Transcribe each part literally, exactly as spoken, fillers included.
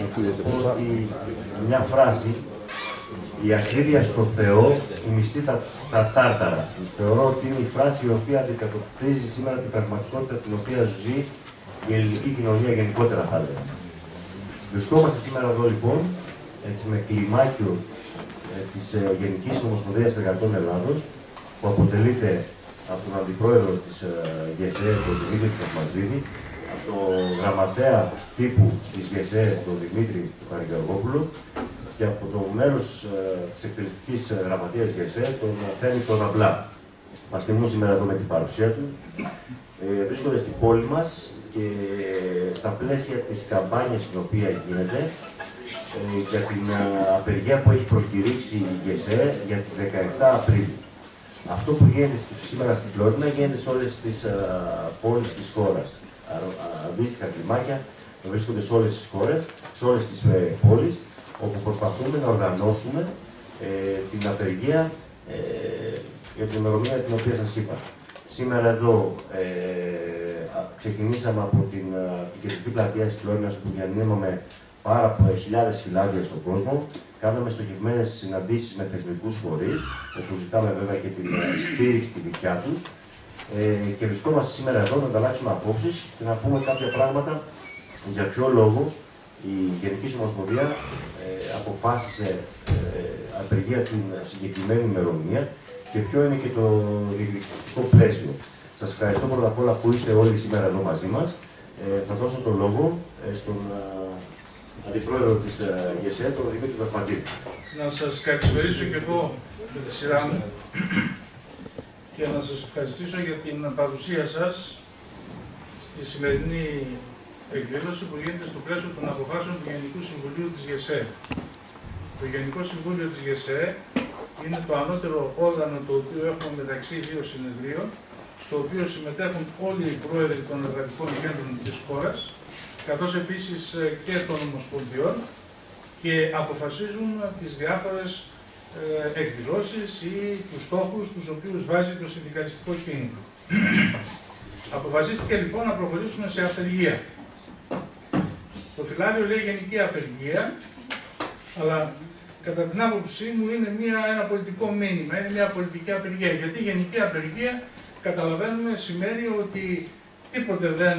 ότι μια φράση, η ακρίβεια στο Θεό, η μισθή στα τάρταρα. Θεωρώ ότι είναι η φράση η οποία αντικατοπτρίζει σήμερα την πραγματικότητα την οποία ζει η ελληνική κοινωνία γενικότερα, θα έλεγα. Βρισκόμαστε σήμερα εδώ λοιπόν, έτσι, με κλιμάκιο ε, της ε, Γενικής Ομοσπονδίας Εργατών Ελλάδος, που αποτελείται από τον Αντιπρόεδρο της ε, ΓΕΣΕ, τον Δημήτρη Κασματζίδη, από τον Γραμματέα Τύπου της ΓΕΣΕ, τον Δημήτρη Καραγεωργόπουλο, και από το μέλος ε, της εκτελεστικής γραμματείας ΓΕΣΕ, τον Θέμη τον Αμπλά. Μας τιμούν σήμερα εδώ με την παρουσία του. Ε, βρίσκονται στην πόλη μας και στα πλαίσια της καμπάνιας την οποία γίνεται ε, για την ε, απεργία που έχει προκηρύξει η ΓΕΣΕ για τις δεκαεπτά Απριλίου. Αυτό που γίνεται σήμερα στην Φλόρινα γίνεται σε όλες τις ε, πόλεις της χώρας. Αντίστοιχα κλιμάκια βρίσκονται σε όλες τις χώρες, σε όλες τις ε, πόλεις, όπου προσπαθούμε να οργανώσουμε ε, την απεργία ε, για την ημερομηνία την οποία σας είπα. Σήμερα εδώ ε, ξεκινήσαμε από την, την κεντρική πλατεία της Φλόρινας, όπου διανύμαμε πάρα πολλές χιλιάδες φυλάδια στον κόσμο. Κάναμε στοχευμένες συναντήσεις με θεσμικούς φορείς, όπου ζητάμε βέβαια και την στήριξη τη δικιά τους. Ε, και βρισκόμαστε σήμερα εδώ να ανταλλάξουμε απόψεις και να πούμε κάποια πράγματα για ποιο λόγο η Γενική Ομοσπονδία ε, αποφάσισε ε, απεργία την συγκεκριμένη ημερομηνία και ποιο είναι και το διεκδικητικό πλαίσιο. Σας ευχαριστώ πρώτα απ' όλα που είστε όλοι σήμερα εδώ μαζί μας. Ε, θα δώσω το λόγο ε, στον ε, Αντιπρόεδρο της ε, ΓΕΣΕ, τον Δημήτρη Κασματζίδη. Να σας καλησπερίσω και εγώ με τη σειρά μου και να σας ευχαριστήσω για την παρουσία σας στη σημερινή εκδήλωση που γίνεται στο πλαίσιο των αποφάσεων του Γενικού Συμβουλίου της ΓΕΣΕ. Το Γενικό Συμβούλιο της ΓΕΣΕ είναι το ανώτερο όργανο το οποίο έχουμε μεταξύ δύο συνεδρίων, στο οποίο συμμετέχουν όλοι οι πρόεδροι των εργατικών κέντρων της χώρας, καθώς επίσης και των ομοσπονδιών, και αποφασίζουν τις διάφορες ε, εκδηλώσεις ή τους στόχους τους οποίους βάζει το συνδικαλιστικό κίνημα. Αποφασίστηκε λοιπόν να προχωρήσουμε σε απεργία. Το φυλάδιο λέει γενική απεργία, αλλά κατά την άποψή μου είναι μια, ένα πολιτικό μήνυμα, είναι μια πολιτική απεργία. Γιατί γενική απεργία, καταλαβαίνουμε, σημαίνει ότι τίποτε δεν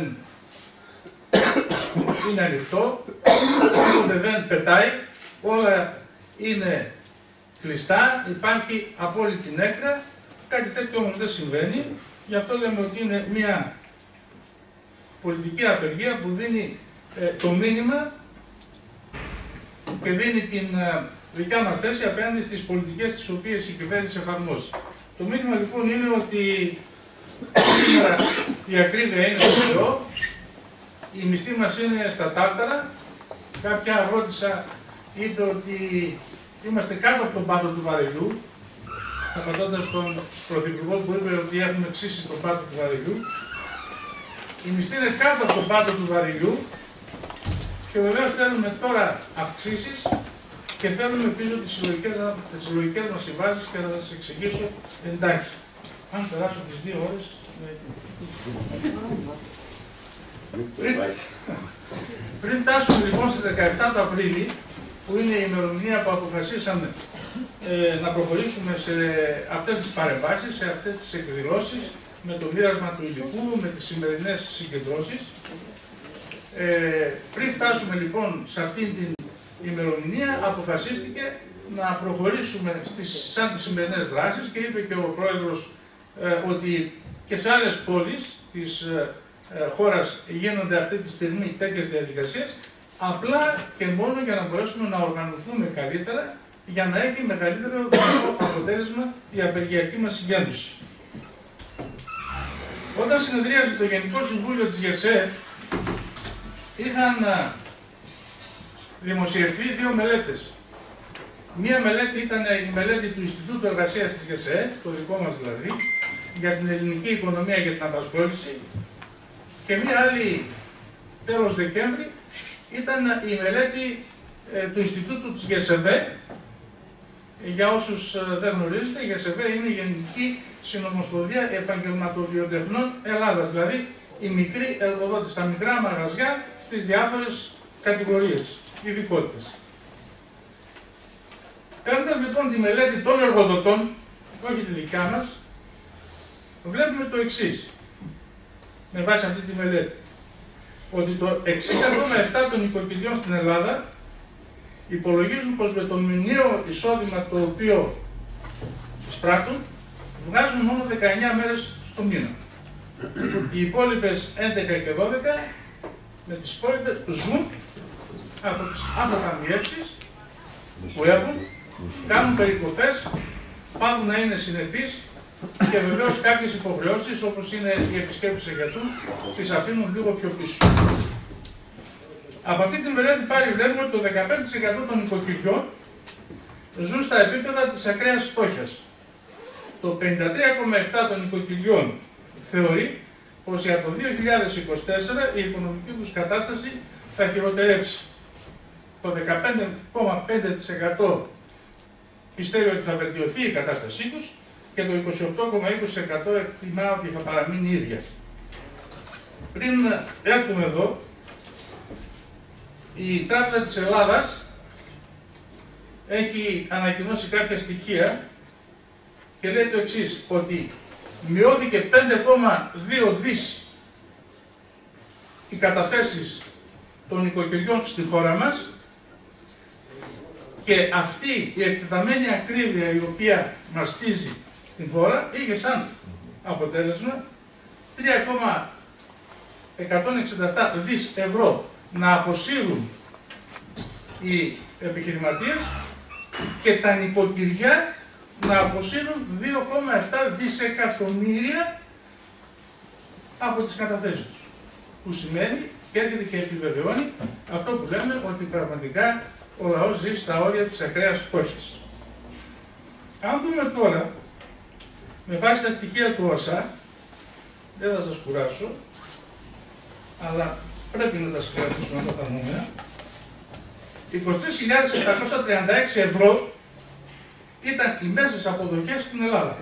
είναι ανοιχτό, τίποτε δεν πετάει, όλα είναι κλειστά, υπάρχει απόλυτη νέκρα. Κάτι τέτοιο όμως δεν συμβαίνει, γι' αυτό λέμε ότι είναι μια πολιτική απεργία που δίνει ε, το μήνυμα και δίνει την ε, δικιά μας θέση απέναντι στις πολιτικές τις οποίες η κυβέρνηση εφαρμόζει. Το μήνυμα λοιπόν είναι ότι σήμερα η ακρίβεια είναι στο Θεό, η μισθή μας είναι στα τάρταρα. Κάποια ρώτησα, είπε ότι είμαστε κάτω από τον πάτο του βαρελιού, απαντώντας στον Πρωθυπουργό που είπε ότι έχουμε ξύσει τον πάτο του βαρελιού. Η μισθή είναι κάτω από τον πάτο του βαρελιού και βεβαίως θέλουμε τώρα αυξήσεις και θέλουμε πίσω τις συλλογικές, τις συλλογικές μας συμβάσεις και να σας εξηγήσω εντάχει. Αν περάσω τις δύο ώρες... Πριν, πριν φτάσουμε λοιπόν στις δεκαεπτά του Απρίλη, που είναι η ημερομηνία που αποφασίσαμε ε, να προχωρήσουμε σε αυτές τις παρεμβάσεις, σε αυτές τις εκδηλώσεις, με το μοίρασμα του υλικού, με τις σημερινές συγκεντρώσεις. Ε, πριν φτάσουμε λοιπόν σε αυτήν την ημερομηνία, αποφασίστηκε να προχωρήσουμε στις, σαν τις σημερινές δράσεις, και είπε και ο Πρόεδρος ε, ότι και σε άλλες πόλεις της ε, ε, χώρας γίνονται αυτή τη στιγμή τέτοιες διαδικασίες, απλά και μόνο για να μπορέσουμε να οργανωθούμε καλύτερα, για να έχει μεγαλύτερο αποτέλεσμα η απεργιακή μας συγκέντρωση. Όταν συνεδρίασε το Γενικό Συμβούλιο της ΓΕΣΕ, είχαν δημοσιευθεί δύο μελέτες. Μία μελέτη ήταν η μελέτη του Ινστιτούτου Εργασίας της ΓΕΣΕ, το δικό μας δηλαδή, για την ελληνική οικονομία και την απασχόληση, και μία άλλη τέλος Δεκέμβρη ήταν η μελέτη ε, του Ινστιτούτου της ΓΕΣΕΒΕ. Για όσους ε, δεν γνωρίζετε, η ΓΕΣΕΒΕ είναι η Γενική Συνομοσπονδία Επαγγελματοβιοτεχνών Ελλάδας, δηλαδή οι μικροί εργοδότες, τα μικρά μαγαζιά στις διάφορες κατηγορίες. ειδικότητες. Κάνοντας λοιπόν τη μελέτη των εργοδοτών, όχι τη δικιά μας, βλέπουμε το εξής, με βάση αυτή τη μελέτη, ότι το εξήντα κόμμα επτά τοις εκατό των νοικοκυριών στην Ελλάδα υπολογίζουν πως με το μηνιαίο εισόδημα το οποίο εισπράττουν, βγάζουν μόνο δεκαεννιά μέρες στο μήνα. Οι υπόλοιπες έντεκα και δώδεκα με τις υπόλοιπες ζουν από τις αποταμιεύσεις που έχουν, κάνουν περικοπές, πάβουν να είναι συνεπείς και βεβαίως κάποιες υποχρεώσεις όπως είναι οι επισκέψεις σε γιατρούς τις αφήνουν λίγο πιο πίσω. Από αυτή τη μελέτη πάλι βλέπουμε ότι το δεκαπέντε τοις εκατό των νοικοκυριών ζουν στα επίπεδα της ακραίας φτώχειας. Το πενήντα τρία κόμμα επτά τοις εκατό των νοικοκυριών θεωρεί πως για το δύο χιλιάδες είκοσι τέσσερα η οικονομική τους κατάσταση θα χειροτερέψει. Το δεκαπέντε κόμμα πέντε τοις εκατό πιστεύει ότι θα βελτιωθεί η κατάστασή τους και το είκοσι οκτώ κόμμα είκοσι τοις εκατό εκτιμά ότι θα παραμείνει ίδια. Πριν έρθουμε εδώ, η Τράπεζα της Ελλάδας έχει ανακοινώσει κάποια στοιχεία και λέει το εξής, ότι μειώθηκε πέντε κόμμα δύο δις οι καταθέσεις των νοικοκυριών στη χώρα μας και αυτή η εκτεταμένη ακρίβεια η οποία μαστίζει την χώρα είχε σαν αποτέλεσμα τρία κόμμα εκατόν εξήντα επτά δις ευρώ να αποσύρουν οι επιχειρηματίες και τα νοικοκυριά να αποσύρουν δύο κόμμα επτά δισεκατομμύρια από τις καταθέσεις τους. Που σημαίνει και έρχεται και επιβεβαιώνει αυτό που λέμε ότι πραγματικά ο λαός ζει στα όρια της ακραίας φτώχειας. Αν δούμε τώρα, με βάση τα στοιχεία του ΩΣΑ, δεν θα σας κουράσω, αλλά πρέπει να τα συγκρατήσουμε αυτά τα νούμερα, είκοσι τρεις χιλιάδες επτακόσια τριάντα έξι ευρώ ήταν οι μέσες αποδοχές στην Ελλάδα.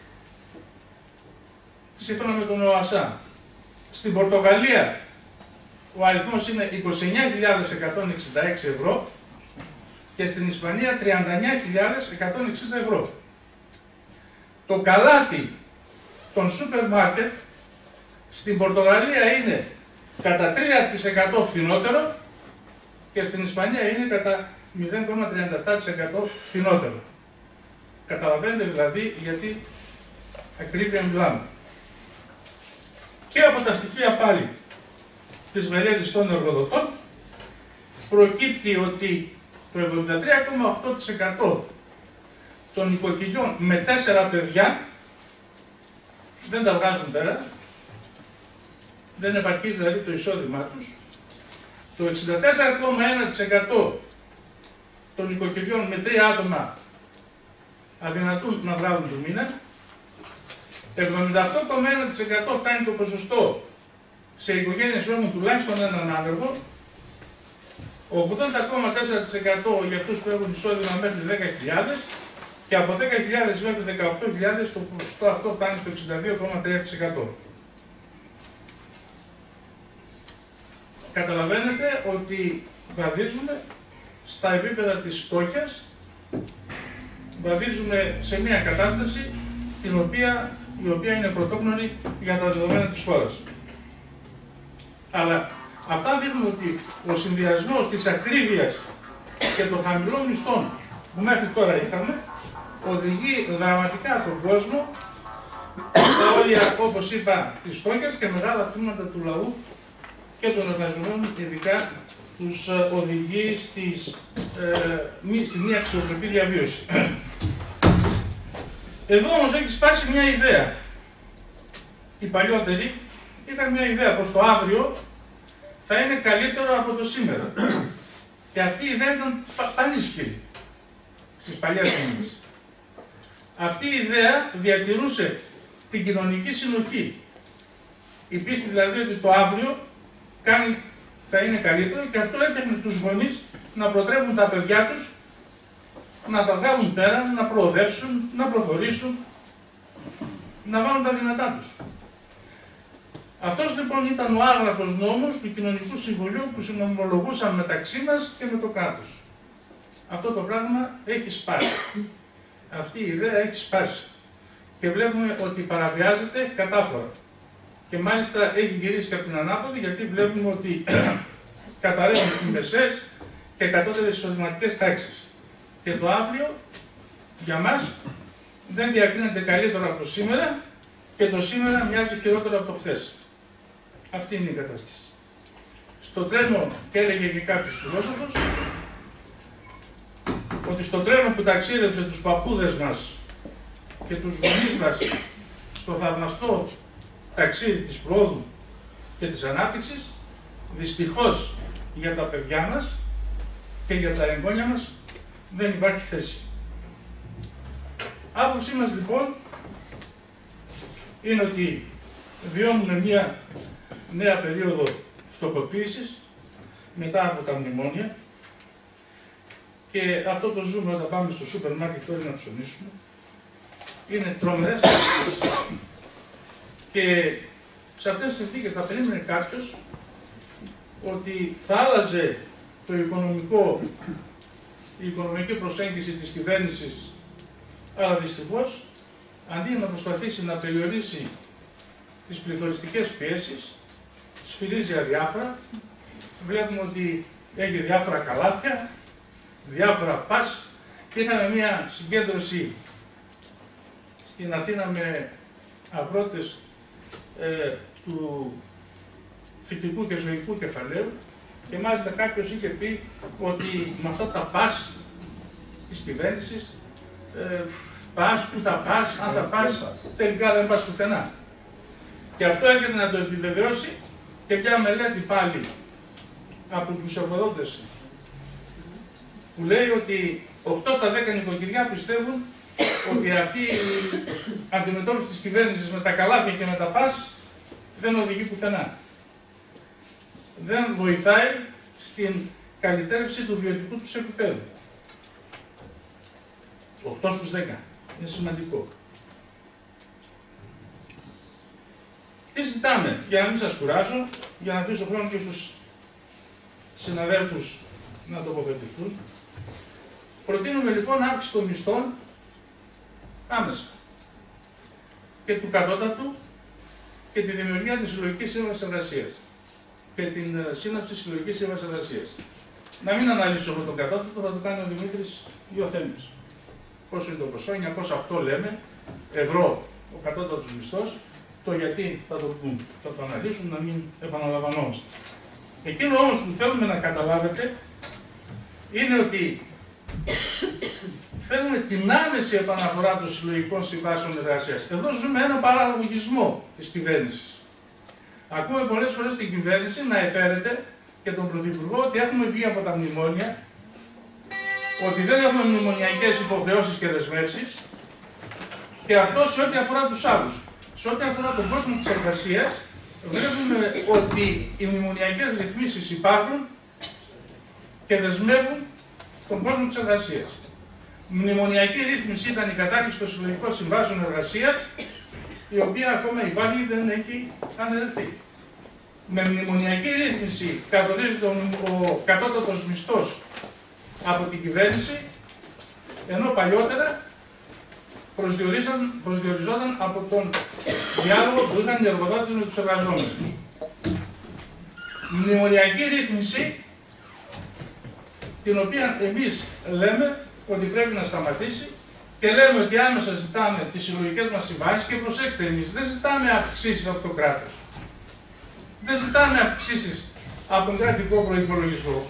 Σύμφωνα με τον ΟΑΣΑ. Στην Πορτογαλία ο αριθμός είναι είκοσι εννιά χιλιάδες εκατόν εξήντα έξι ευρώ και στην Ισπανία τριάντα εννιά χιλιάδες εκατόν εξήντα ευρώ. Το καλάθι των σούπερ μάρκετ στην Πορτογαλία είναι κατά τρία τοις εκατό φθηνότερο και στην Ισπανία είναι κατά μηδέν κόμμα τριάντα επτά τοις εκατό φθηνότερο. Καταλαβαίνετε δηλαδή γιατί ακρίβεια μιλάμε. Και από τα στοιχεία πάλι της μελέτης των εργοδοτών προκύπτει ότι το εβδομήντα τρία κόμμα οκτώ τοις εκατό των νοικοκυριών με τέσσερα παιδιά δεν τα βγάζουν πέρα, δεν επαρκεί δηλαδή το εισόδημά τους. Το εξήντα τέσσερα κόμμα ένα τοις εκατό των νοικοκυριών με τρία άτομα αδυνατούν να βγάλουν το μήνα. εβδομήντα οκτώ κόμμα ένα τοις εκατό φτάνει το ποσοστό σε οικογένειες που έχουν τουλάχιστον έναν άνεργο. ογδόντα κόμμα τέσσερα τοις εκατό για αυτούς που έχουν εισόδημα μέχρι δέκα χιλιάδες και από δέκα χιλιάδες μέχρι δεκαοκτώ χιλιάδες το ποσοστό αυτό φτάνει στο εξήντα δύο κόμμα τρία τοις εκατό. Καταλαβαίνετε ότι βαδίζουμε στα επίπεδα της φτώχειας, βαδίζουμε σε μια κατάσταση την οποία, η οποία είναι πρωτόγνωρη για τα δεδομένα της χώρας. Αλλά αυτά δείχνουν ότι ο συνδυασμός της ακρίβειας και των χαμηλών μισθών που μέχρι τώρα είχαμε οδηγεί δραματικά τον κόσμο στα όρια, όπως είπα, της φτώχειας και μεγάλα τμήματα του λαού και των εργαζομένων, ειδικά τους οδηγεί στις, ε, μη, στη μία αξιοπρεπή διαβίωση. Εδώ όμως έχει σπάσει μια ιδέα. Οι παλιότεροι είχαν μια ιδέα πως το αύριο θα είναι καλύτερο από το σήμερα. Και αυτή η ιδέα ήταν πανίσχυρη στις παλιές γενιές. Αυτή η ιδέα διατηρούσε την κοινωνική συνοχή. Η πίστη δηλαδή ότι το αύριο κάνει, θα είναι καλύτερο και αυτό έφτιαχνε τους γονείς να προτρέπουν τα παιδιά τους να τα βγάλουν πέρα, να προοδεύσουν, να προχωρήσουν, να βάλουν τα δυνατά τους. Αυτός λοιπόν ήταν ο άγραφος νόμος του Κοινωνικού Συμβουλίου που συνομολογούσαν μεταξύ μας και με το κράτος. Αυτό το πράγμα έχει σπάσει. Αυτή η ιδέα έχει σπάσει. Και βλέπουμε ότι παραβιάζεται κατάφορα. Και μάλιστα έχει γυρίσει και από την ανάποδη, γιατί βλέπουμε ότι καταραίουν οι μεσαίες και κατώτερες εισοδηματικές τάξεις. Και το αύριο, για μας, δεν διακρίνεται καλύτερο από το σήμερα και το σήμερα μοιάζει χειρότερο από το χθες. Αυτή είναι η κατάσταση. Στο τρένο, και έλεγε και κάποιος φιλόσοφος, ότι στο τρένο που ταξίδεψε τους παππούδες μας και τους γονείς μας στο θαυμαστό ταξίδι της πρόοδου και της ανάπτυξης, δυστυχώς για τα παιδιά μας και για τα εγγόνια μας δεν υπάρχει θέση. Άποψή μας λοιπόν είναι ότι βιώνουμε μια νέα περίοδο φτωχοποίησης μετά από τα μνημόνια και αυτό το ζούμε όταν πάμε στο σούπερ μάρκετ όλοι να ψωνίσουμε. Είναι τρομερές συνθήκες και σε αυτές τις συνθήκες θα περίμενε κάποιος ότι θα άλλαζε το οικονομικό, η οικονομική προσέγγιση της κυβέρνησης, αλλά δυστυχώς αντί να προσπαθήσει να περιορίσει τις πληθωριστικές πιέσεις, σφυρίζει αδιάφορα. Βλέπουμε ότι έχει διάφορα καλάθια, διάφορα πας και είχαμε μια συγκέντρωση στην Αθήνα με αγρότες ε, του φυτικού και ζωικού κεφαλαίου και μάλιστα κάποιος είχε πει ότι με αυτά τα πας της κυβέρνησης ε, πας, που θα πας, αν θα πας, τελικά δεν πας πουθενά. Και αυτό έρχεται να το επιβεβαιώσει και μια μελέτη πάλι από τους εργοδότες που λέει ότι οκτώ στα δέκα νοικοκυριά πιστεύουν ότι αυτή η αντιμετώπιση της κυβέρνησης με τα καλάθια και με τα πας δεν οδηγεί πουθενά. Δεν βοηθάει στην καλυτέρευση του βιωτικού τους επίπεδου. οκτώ στους δέκα. Είναι σημαντικό. Τι ζητάμε, για να μην σας κουράζω, για να αφήσω χρόνο και στους συναδέλφους να τοποθετηθούν. Προτείνουμε λοιπόν αύξηση των μισθών άμεσα και του κατώτατου και τη δημιουργία της συλλογικής σύμβασης εργασίας και την σύναψη συλλογικής σύμβασης εργασίας. Να μην αναλύσω εγώ τον κατώτατο, θα το κάνει ο Δημήτρης Ιωθέμης. Πόσο είναι το ποσό, εννιακόσια οκτώ λέμε, ευρώ ο κατώτατος μισθός, το γιατί θα το πούμε, θα το αναλύσουμε, να μην επαναλαμβανόμαστε. Εκείνο όμως που θέλουμε να καταλάβετε είναι ότι θέλουμε την άμεση επαναφορά των συλλογικών συμβάσεων εργασίας. Εδώ ζούμε ένα παραλογισμό της κυβέρνησης. Ακούμε πολλές φορές την κυβέρνηση να επέρεται και τον Πρωθυπουργό ότι έχουμε βγει από τα μνημόνια, ότι δεν έχουμε μνημονιακές υποχρεώσεις και δεσμεύσεις και αυτό σε ό,τι αφορά τους άλλους. Σε ό,τι αφορά τον κόσμο της εργασίας, βλέπουμε ότι οι μνημονιακές ρυθμίσεις υπάρχουν και δεσμεύουν τον κόσμο της εργασίας. Μνημονιακή ρύθμιση ήταν η κατάργηση των συλλογικών συμβάσεων εργασίας, η οποία ακόμα υπάρχει, δεν έχει αναιρεθεί. Με μνημονιακή ρύθμιση καθορίζεται ο κατώτατος μισθός από την κυβέρνηση, ενώ παλιότερα προσδιοριζόταν από τον διάλογο που είχαν οι εργοδότες με τους εργαζόμενους. Μνημονιακή ρύθμιση, την οποία εμείς λέμε ότι πρέπει να σταματήσει και λέμε ότι άμεσα ζητάμε τις συλλογικές μας συμβάσεις και προσέξτε, εμείς δεν ζητάμε αυξήσεις από το κράτος. Δεν ζητάμε αυξήσεις από τον κρατικό προϋπολογισμό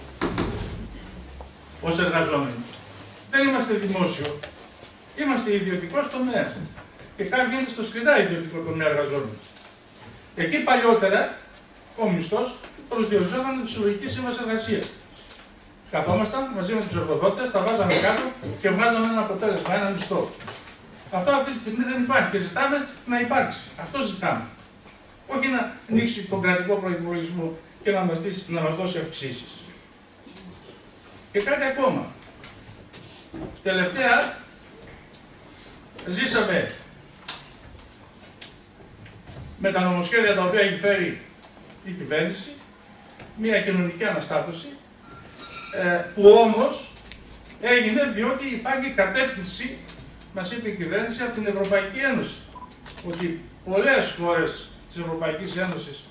ως εργαζόμενοι. Δεν είμαστε δημόσιο. Είμαστε ιδιωτικός τομέας. Και κάποιοι είναι στο σκληρά ιδιωτικό τομέα εργαζόμενοι. Εκεί παλιότερα ο μισθός προσδιοριζόταν με τη συλλογική σύμβαση εργασίας. Καθόμασταν μαζί με τους εργοδότες, τα βάζαμε κάτω και βγάζαμε ένα αποτέλεσμα, ένα μισθό. Αυτό αυτή τη στιγμή δεν υπάρχει και ζητάμε να υπάρξει. Αυτό ζητάμε. Όχι να ανοίξει τον κρατικό προϋπολογισμό και να μας, να μας δώσει αυξήσεις. Και κάτι ακόμα. Τελευταία, ζήσαμε με τα νομοσχέδια τα οποία έχει φέρει η κυβέρνηση, μια κοινωνική αναστάτωση, που όμως έγινε διότι υπάρχει κατεύθυνση, μας είπε η κυβέρνηση, από την Ευρωπαϊκή Ένωση, ότι πολλές χώρες της Ευρωπαϊκής Ένωσης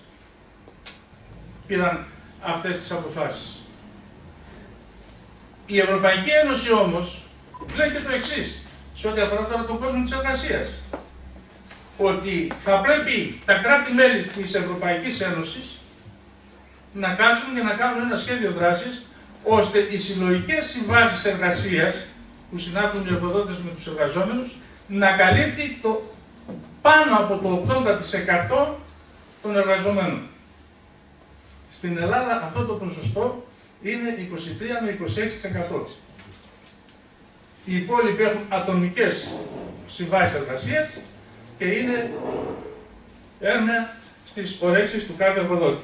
πήραν αυτές τις αποφάσεις. Η Ευρωπαϊκή Ένωση όμως λέει και το εξής, σε ό,τι αφορά τώρα τον κόσμο της εργασίας, ότι θα πρέπει τα κράτη-μέλη της Ευρωπαϊκής Ένωσης να κάτσουν και να κάνουν ένα σχέδιο δράσης, ώστε οι συλλογικές συμβάσεις εργασίας που συνάπτουν οι εργοδότες με τους εργαζόμενους να καλύπτει το πάνω από το ογδόντα τοις εκατό των εργαζομένων. Στην Ελλάδα αυτό το ποσοστό είναι είκοσι τρία με είκοσι έξι τοις εκατό. Οι υπόλοιποι έχουν ατομικές συμβάσεις εργασίας και είναι έρμεα στις ορέξεις του κάθε εργοδότη.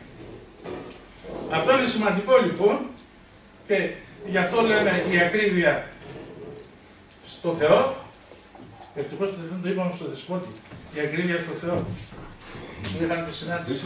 Αυτό είναι σημαντικό λοιπόν και γι' αυτό λέμε η ακρίβεια στο Θεό. Ευτυχώς δεν το είπαμε στο Δεσπότη. Η ακρίβεια στο Θεό. Δεν είχαν τη συνάντηση.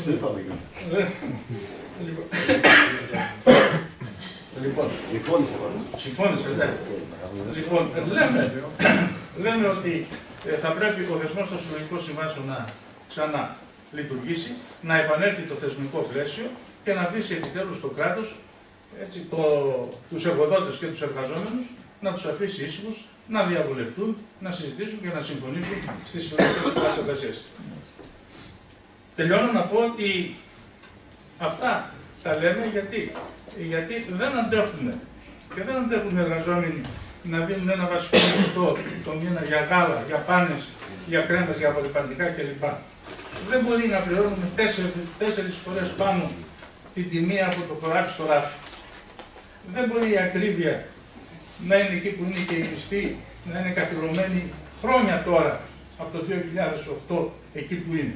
Λοιπόν, συμφώνησε πάντως. Συμφώνησε, ναι. Λοιπόν, λέμε, λέμε ότι θα πρέπει ο δεσμός των συλλογικών συμβάσεων να ξανά λειτουργήσει, να επανέλθει το θεσμικό πλαίσιο και να αφήσει επιτέλους το κράτος, έτσι, το, τους εργοδότες και τους εργαζόμενους, να τους αφήσει ήσυχους, να διαβουλευτούν, να συζητήσουν και να συμφωνήσουν στις συλλογικές συμβάσεις εργασίας. Τελειώνω να πω ότι αυτά τα λέμε γιατί, γιατί δεν αντέχουν και δεν αντέχουν οι εργαζόμενοι να δίνουν ένα βασικό μισθό το μήνα για γάλα, για πάνες, για κρέμες, για απολυπαντικά κλπ. Δεν μπορεί να πληρώνουμε τέσσερις, τέσσερις φορές πάνω την τιμή από το χωράφι στο ράφι. Δεν μπορεί η ακρίβεια να είναι εκεί που είναι και η μισθή, να είναι καθιερωμένη χρόνια τώρα, από το δύο χιλιάδες οκτώ, εκεί που είναι.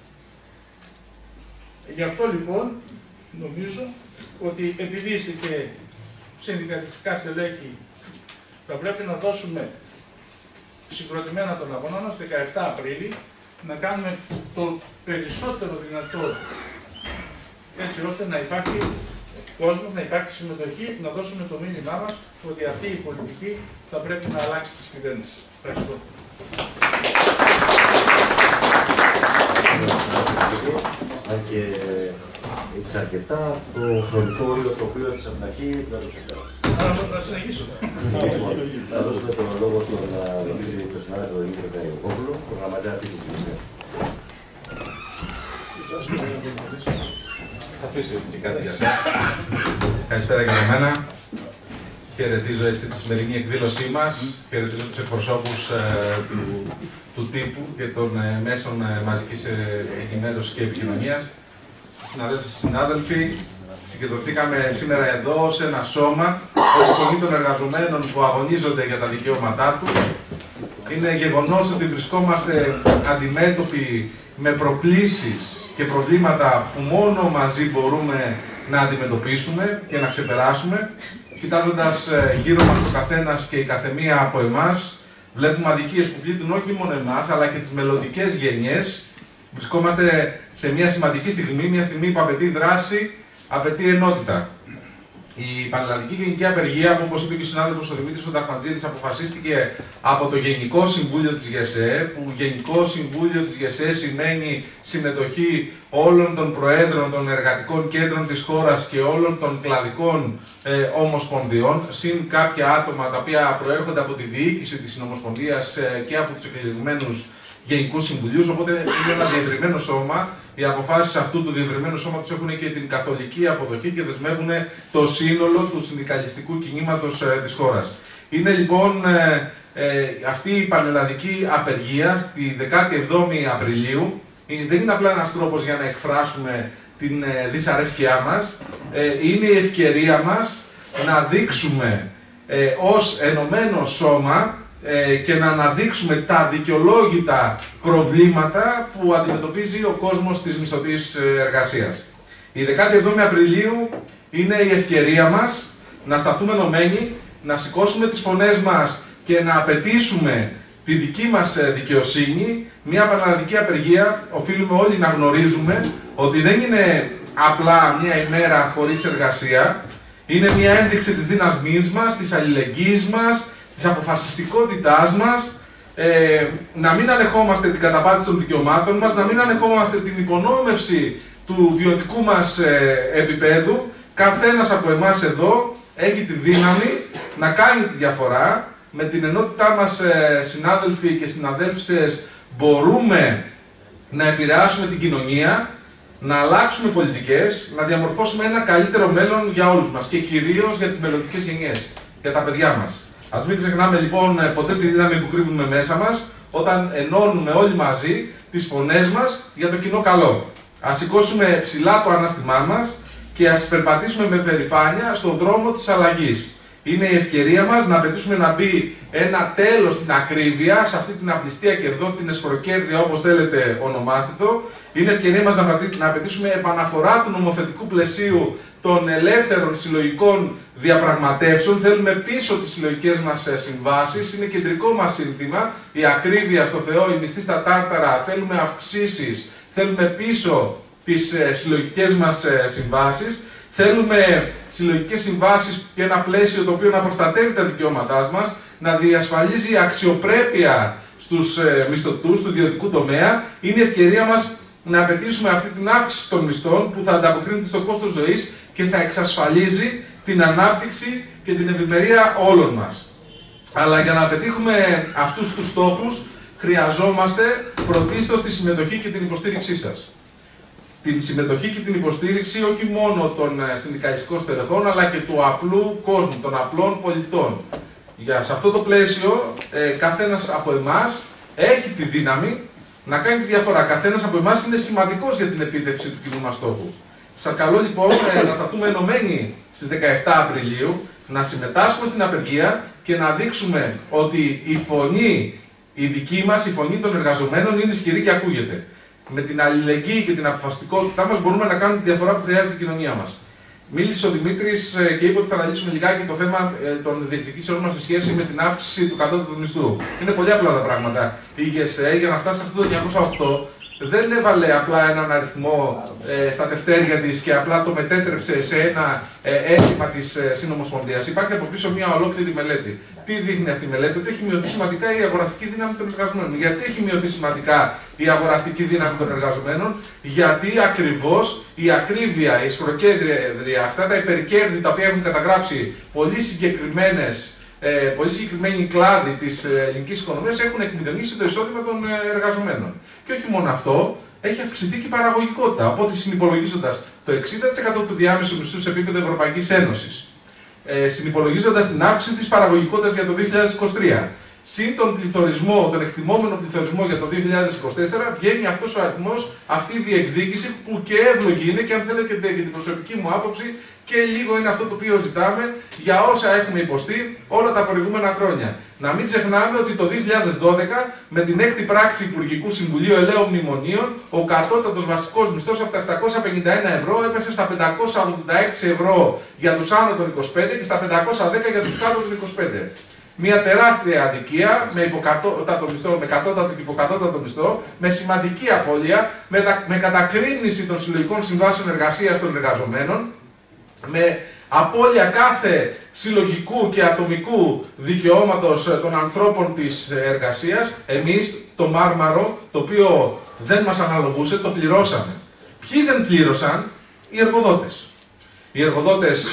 Γι' αυτό λοιπόν νομίζω ότι επειδή είστε και συνδικαλιστικά στελέχη, θα πρέπει να δώσουμε συγκροτημένα τον αγώνα μας δεκαεπτά Απρίλη, να κάνουμε το περισσότερο δυνατό, έτσι ώστε να υπάρχει κόσμος, να υπάρχει συμμετοχή, να δώσουμε το μήνυμά μας ότι αυτή η πολιτική θα πρέπει να αλλάξει τις κυβέρνησεις. Ευχαριστώ. Αν και έχεις αρκετά, το χρονικό όριο το οποίο έχεις από την αρχή δεν το ξεπέρασεις. Να συνεχίσω. Θα δώσουμε τον λόγο στον συνάδελφο Δημήτρη Καϊοκόπουλο, τον γραμματέα τύπου του Δημήτρη. Θα αφήσω και κάτι για σας. Καλησπέρα και για μένα. Χαιρετίζω έτσι τη σημερινή εκδήλωσή μας. Χαιρετίζω τους εκπροσώπους ε, του, του τύπου και των ε, μέσων ε, μαζικής ε, ενημέρωσης και επικοινωνίας. Συναδέλφοι και συνάδελφοι, συγκεντρωθήκαμε σήμερα εδώ σε ένα σώμα ως φωνή των εργαζομένων που αγωνίζονται για τα δικαιώματά τους. Είναι γεγονός ότι βρισκόμαστε αντιμέτωποι με προκλήσεις και προβλήματα που μόνο μαζί μπορούμε να αντιμετωπίσουμε και να ξεπεράσουμε. Κοιτάζοντας γύρω μας ο καθένας και η καθεμία από εμάς, βλέπουμε αδικίες που πλήττουν όχι μόνο εμάς, αλλά και τις μελλοντικές γενιές. Βρισκόμαστε σε μια σημαντική στιγμή, μια στιγμή που απαιτεί δράση, απαιτεί ενότητα. Η πανελλαδική γενική απεργία, που όπως είπε και ο συνάδελφος ο Δημήτρης Ταχματζίδης, αποφασίστηκε από το Γενικό Συμβούλιο της ΓΕΣΕ, που Γενικό Συμβούλιο της ΓΕΣΕ σημαίνει συμμετοχή όλων των προέδρων των εργατικών κέντρων της χώρας και όλων των κλαδικών ε, ομοσπονδιών, συν κάποια άτομα τα οποία προέρχονται από τη διοίκηση της συνομοσπονδίας ε, και από τους εκλεγμένους Γενικούς Συμβουλίους, οπότε είναι ένα διευρυμένο σώμα. Οι αποφάσεις αυτού του διευρυμένου σώματος έχουν και την καθολική αποδοχή και δεσμεύουν το σύνολο του συνδικαλιστικού κινήματος ε, της χώρας. Είναι λοιπόν ε, ε, αυτή η πανελλαδική απεργία τη δεκάτη εβδόμη Απριλίου. Ε, δεν είναι απλά ένας τρόπος για να εκφράσουμε την ε, δυσαρέσκειά μας. Ε, είναι η ευκαιρία μας να δείξουμε ε, ως ενωμένο σώμα και να αναδείξουμε τα δικαιολόγητα προβλήματα που αντιμετωπίζει ο κόσμος της μισθωτής εργασίας. Η δεκάτη εβδόμη Απριλίου είναι η ευκαιρία μας να σταθούμε ενωμένοι, να σηκώσουμε τις φωνές μας και να απαιτήσουμε τη δική μας δικαιοσύνη, μια πανελλαδική απεργία, οφείλουμε όλοι να γνωρίζουμε ότι δεν είναι απλά μια ημέρα χωρίς εργασία, είναι μια ένδειξη της δύναμής μας, της αλληλεγγύης μας, της αποφασιστικότητάς μας, ε, να μην ανεχόμαστε την καταπάτηση των δικαιωμάτων μας, να μην ανεχόμαστε την υπονόμευση του βιωτικού μας ε, επίπεδου. Καθένας από εμάς εδώ έχει τη δύναμη να κάνει τη διαφορά. Με την ενότητά μας, ε, συνάδελφοι και συναδέλφισες, μπορούμε να επηρεάσουμε την κοινωνία, να αλλάξουμε πολιτικές, να διαμορφώσουμε ένα καλύτερο μέλλον για όλους μας και κυρίως για τις μελλοντικές γενιές, για τα παιδιά μας. Ας μην ξεχνάμε λοιπόν ποτέ τη δύναμη που κρύβουμε μέσα μας, όταν ενώνουμε όλοι μαζί τις φωνές μας για το κοινό καλό. Ας σηκώσουμε ψηλά το ανάστημά μας και ας περπατήσουμε με περηφάνεια στον δρόμο της αλλαγής. Είναι η ευκαιρία μας να απαιτήσουμε να μπει ένα τέλος στην ακρίβεια, σε αυτή την απληστία κερδών, την εσχροκέρδεια, όπως θέλετε ονομάστε το. Είναι ευκαιρία μας να απαιτήσουμε επαναφορά του νομοθετικού πλαισίου των ελεύθερων συλλογικών διαπραγματεύσεων. Θέλουμε πίσω τις συλλογικές μας συμβάσεις. Είναι κεντρικό μας σύνθημα. Η ακρίβεια στο Θεό, η μισθή στα τάρταρα. Θέλουμε αυξήσεις. Θέλουμε πίσω τις συλλογικές μας συμβάσεις. Θέλουμε συλλογικές συμβάσεις και ένα πλαίσιο το οποίο να προστατεύει τα δικαιώματά μας, να διασφαλίζει αξιοπρέπεια στους μισθωτούς του ιδιωτικού τομέα. Είναι η ευκαιρία μας να απαιτήσουμε αυτή την αύξηση των μισθών που θα ανταποκρίνεται στο κόστος ζωής και θα εξασφαλίζει την ανάπτυξη και την ευημερία όλων μας. Αλλά για να πετύχουμε αυτούς τους στόχους χρειαζόμαστε πρωτίστως τη συμμετοχή και την υποστήριξή σας. Την συμμετοχή και την υποστήριξη όχι μόνο των συνδικαλιστικών στελεχών, αλλά και του απλού κόσμου, των απλών πολιτών. Για, σε αυτό το πλαίσιο, ε, καθένας από εμάς έχει τη δύναμη να κάνει τη διαφορά. Καθένας από εμάς είναι σημαντικός για την επίτευξη του κοινού μας στόχου. Σας καλώ λοιπόν ε, να σταθούμε ενωμένοι στις δεκαεφτά Απριλίου, να συμμετάσχουμε στην απεργία και να δείξουμε ότι η φωνή, η δική μας, η φωνή των εργαζομένων είναι ισχυρή και ακούγεται. Με την αλληλεγγύη και την αποφασιστικότητά μας μπορούμε να κάνουμε τη διαφορά που χρειάζεται η κοινωνία μας. Μίλησε ο Δημήτρης και είπε ότι θα αναλύσουμε λιγάκι το θέμα των διεκδικήσεων μας σε σχέση με την αύξηση του κατώτατου μισθού. Είναι πολύ απλά τα πράγματα. Η ΓΕΣΕ για να φτάσει σε αυτό το εννιακόσια οκτώ δεν έβαλε απλά έναν αριθμό ε, στα τευτέρια της και απλά το μετέτρεψε σε ένα ε, αίτημα της ε, Συνομοσπονδίας. Υπάρχει από πίσω μια ολόκληρη μελέτη. Τι δείχνει αυτή η μελέτη? Ότι έχει μειωθεί σημαντικά η αγοραστική δύναμη των εργαζομένων. Γιατί έχει μειωθεί σημαντικά η αγοραστική δύναμη των εργαζομένων? Γιατί ακριβώς η ακρίβεια, η σκροκέντρια, αυτά τα υπερκέρδη τα οποία έχουν καταγράψει πολύ συγκεκριμένες Ε, πολύ συγκεκριμένοι κλάδοι της ελληνικής οικονομίας έχουν εκμηδενήσει το εισόδημα των εργαζομένων. Και όχι μόνο αυτό, έχει αυξηθεί και η παραγωγικότητα. Οπότε, συνυπολογίζοντας το εξήντα τοις εκατό του διάμεσου μισθού σε επίπεδο Ευρωπαϊκής Ένωσης, ε, συνυπολογίζοντας την αύξηση της παραγωγικότητας για το δύο χιλιάδες είκοσι τρία, συν τον πληθωρισμό, τον εκτιμόμενο πληθωρισμό για το δύο χιλιάδες είκοσι τέσσερα, βγαίνει αυτός ο αριθμός, αυτή η διεκδίκηση που και εύλογη είναι και αν θέλετε και την προσωπική μου άποψη και λίγο είναι αυτό το οποίο ζητάμε για όσα έχουμε υποστεί όλα τα προηγούμενα χρόνια. Να μην ξεχνάμε ότι το δύο χιλιάδες δώδεκα με την έκτη πράξη Υπουργικού Συμβουλίου Ελαίων Μνημονίων ο κατώτατος βασικός μισθός από τα επτακόσια πενήντα ένα ευρώ έπεσε στα πεντακόσια ογδόντα έξι ευρώ για τους άνω των είκοσι πέντε και στα πεντακόσια δέκα για τους κάτω των είκοσι πέντε. Μια τεράστια αδικία με, υποκατώτατο μισθό, με κατώτατο και υποκατώτατο μισθό, με σημαντική απώλεια, με, τα, με κατακρίνηση των συλλογικών συμβάσεων εργασίας των εργαζομένων, με απώλεια κάθε συλλογικού και ατομικού δικαιώματος των ανθρώπων της εργασίας. Εμείς το μάρμαρο, το οποίο δεν μας αναλογούσε, το πληρώσαμε. Ποιοι δεν πλήρωσαν? Οι εργοδότες. Οι εργοδότες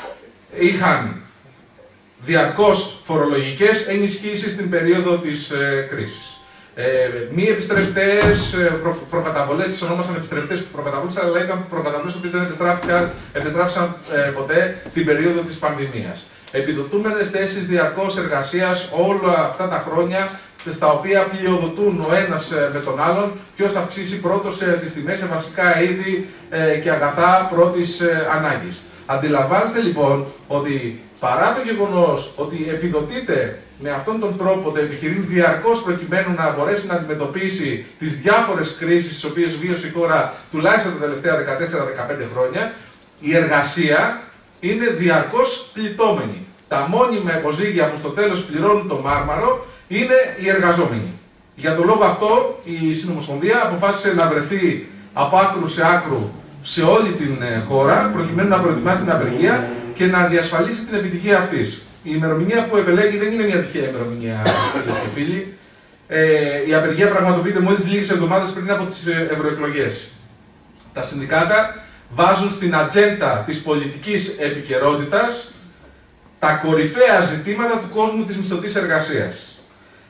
είχαν διαρκώς φορολογικές ενισχύσεις στην περίοδο της ε, κρίσης. Ε, μη επιστρεπτές προ, προκαταβολές, τις ονόμασαν επιστρεπτές προκαταβολές, αλλά ήταν προκαταβολές που δεν επιστράφησαν ε, ποτέ την περίοδο της πανδημίας. Επιδοτούμενες θέσεις διαρκώς εργασίας όλα αυτά τα χρόνια, στα οποία πλειοδοτούν ο ένας με τον άλλον, ποιος θα αυξήσει πρώτος τις τιμές σε βασικά είδη ε, και αγαθά πρώτης ε, ανάγκης. Αντιλαμβάνεστε λοιπόν ότι παρά το γεγονός ότι επιδοτείται με αυτόν τον τρόπο το επιχειρήν διαρκώς προκειμένου να μπορέσει να αντιμετωπίσει τις διάφορες κρίσεις τις οποίες βίωσε η χώρα τουλάχιστον τα τελευταία δεκατέσσερα με δεκαπέντε χρόνια, η εργασία είναι διαρκώς πληττόμενη. Τα μόνιμα υποζύγια που στο τέλος πληρώνουν το μάρμαρο είναι οι εργαζόμενοι. Για τον λόγο αυτό, η Συνομοσπονδία αποφάσισε να βρεθεί από άκρου σε άκρου σε όλη την χώρα, προκειμένου να προετοιμάσει την απεργία και να διασφαλίσει την επιτυχία αυτής. Η ημερομηνία που επελέγει δεν είναι μια τυχαία ημερομηνία, φίλες και φίλοι. Ε, η απεργία πραγματοποιείται μόλις λίγες εβδομάδες πριν από τις ευρωεκλογές. Τα συνδικάτα βάζουν στην ατζέντα της πολιτικής επικαιρότητας τα κορυφαία ζητήματα του κόσμου της μισθωτής εργασίας.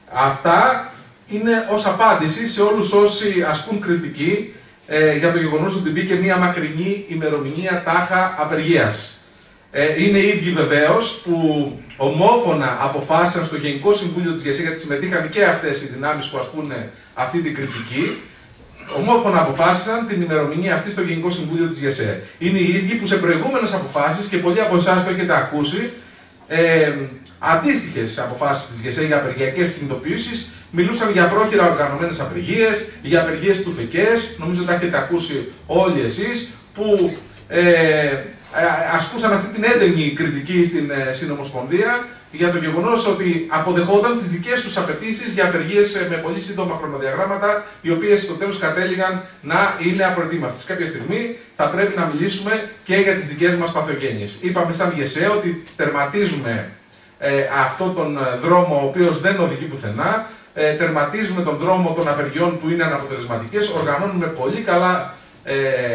Αυτά είναι ως απάντηση σε όλους όσοι ασκούν κριτική ε, για το γεγονός ότι μπήκε μια μακρινή ημερομηνία τάχα απεργίας. Ε, είναι οι ίδιοι βεβαίως που ομόφωνα αποφάσισαν στο Γενικό Συμβούλιο της ΓΕΣΕ, γιατί συμμετείχαν και αυτές οι δυνάμεις που ασκούν αυτή την κριτική, ομόφωνα αποφάσισαν την ημερομηνία αυτή στο Γενικό Συμβούλιο της ΓΕΣΕ. Είναι οι ίδιοι που σε προηγούμενες αποφάσεις, και πολλοί από εσάς το έχετε ακούσει, ε, αντίστοιχες αποφάσεις της ΓΕΣΕ για απεργιακές κινητοποιήσεις, μιλούσαν για πρόχειρα οργανωμένες απεργίες, για απεργίες του ΦΕΚΕΣ, νομίζω τα έχετε ακούσει όλοι εσείς, που ε, ασκούσαν αυτή την έντονη κριτική στην Συνομοσπονδία για το γεγονός ότι αποδεχόταν τις δικές τους απαιτήσεις για απεργίες με πολύ σύντομα χρονοδιαγράμματα, οι οποίες στο τέλος κατέληγαν να είναι απροετοίμαστες. Κάποια στιγμή θα πρέπει να μιλήσουμε και για τις δικές μας παθογένειες. Είπαμε σαν ΓΕΣΕ ότι τερματίζουμε ε, αυτόν τον δρόμο ο οποίος δεν οδηγεί πουθενά, ε, τερματίζουμε τον δρόμο των απεργιών που είναι αναποτελεσματικές, οργανώνουμε πολύ καλά Ε,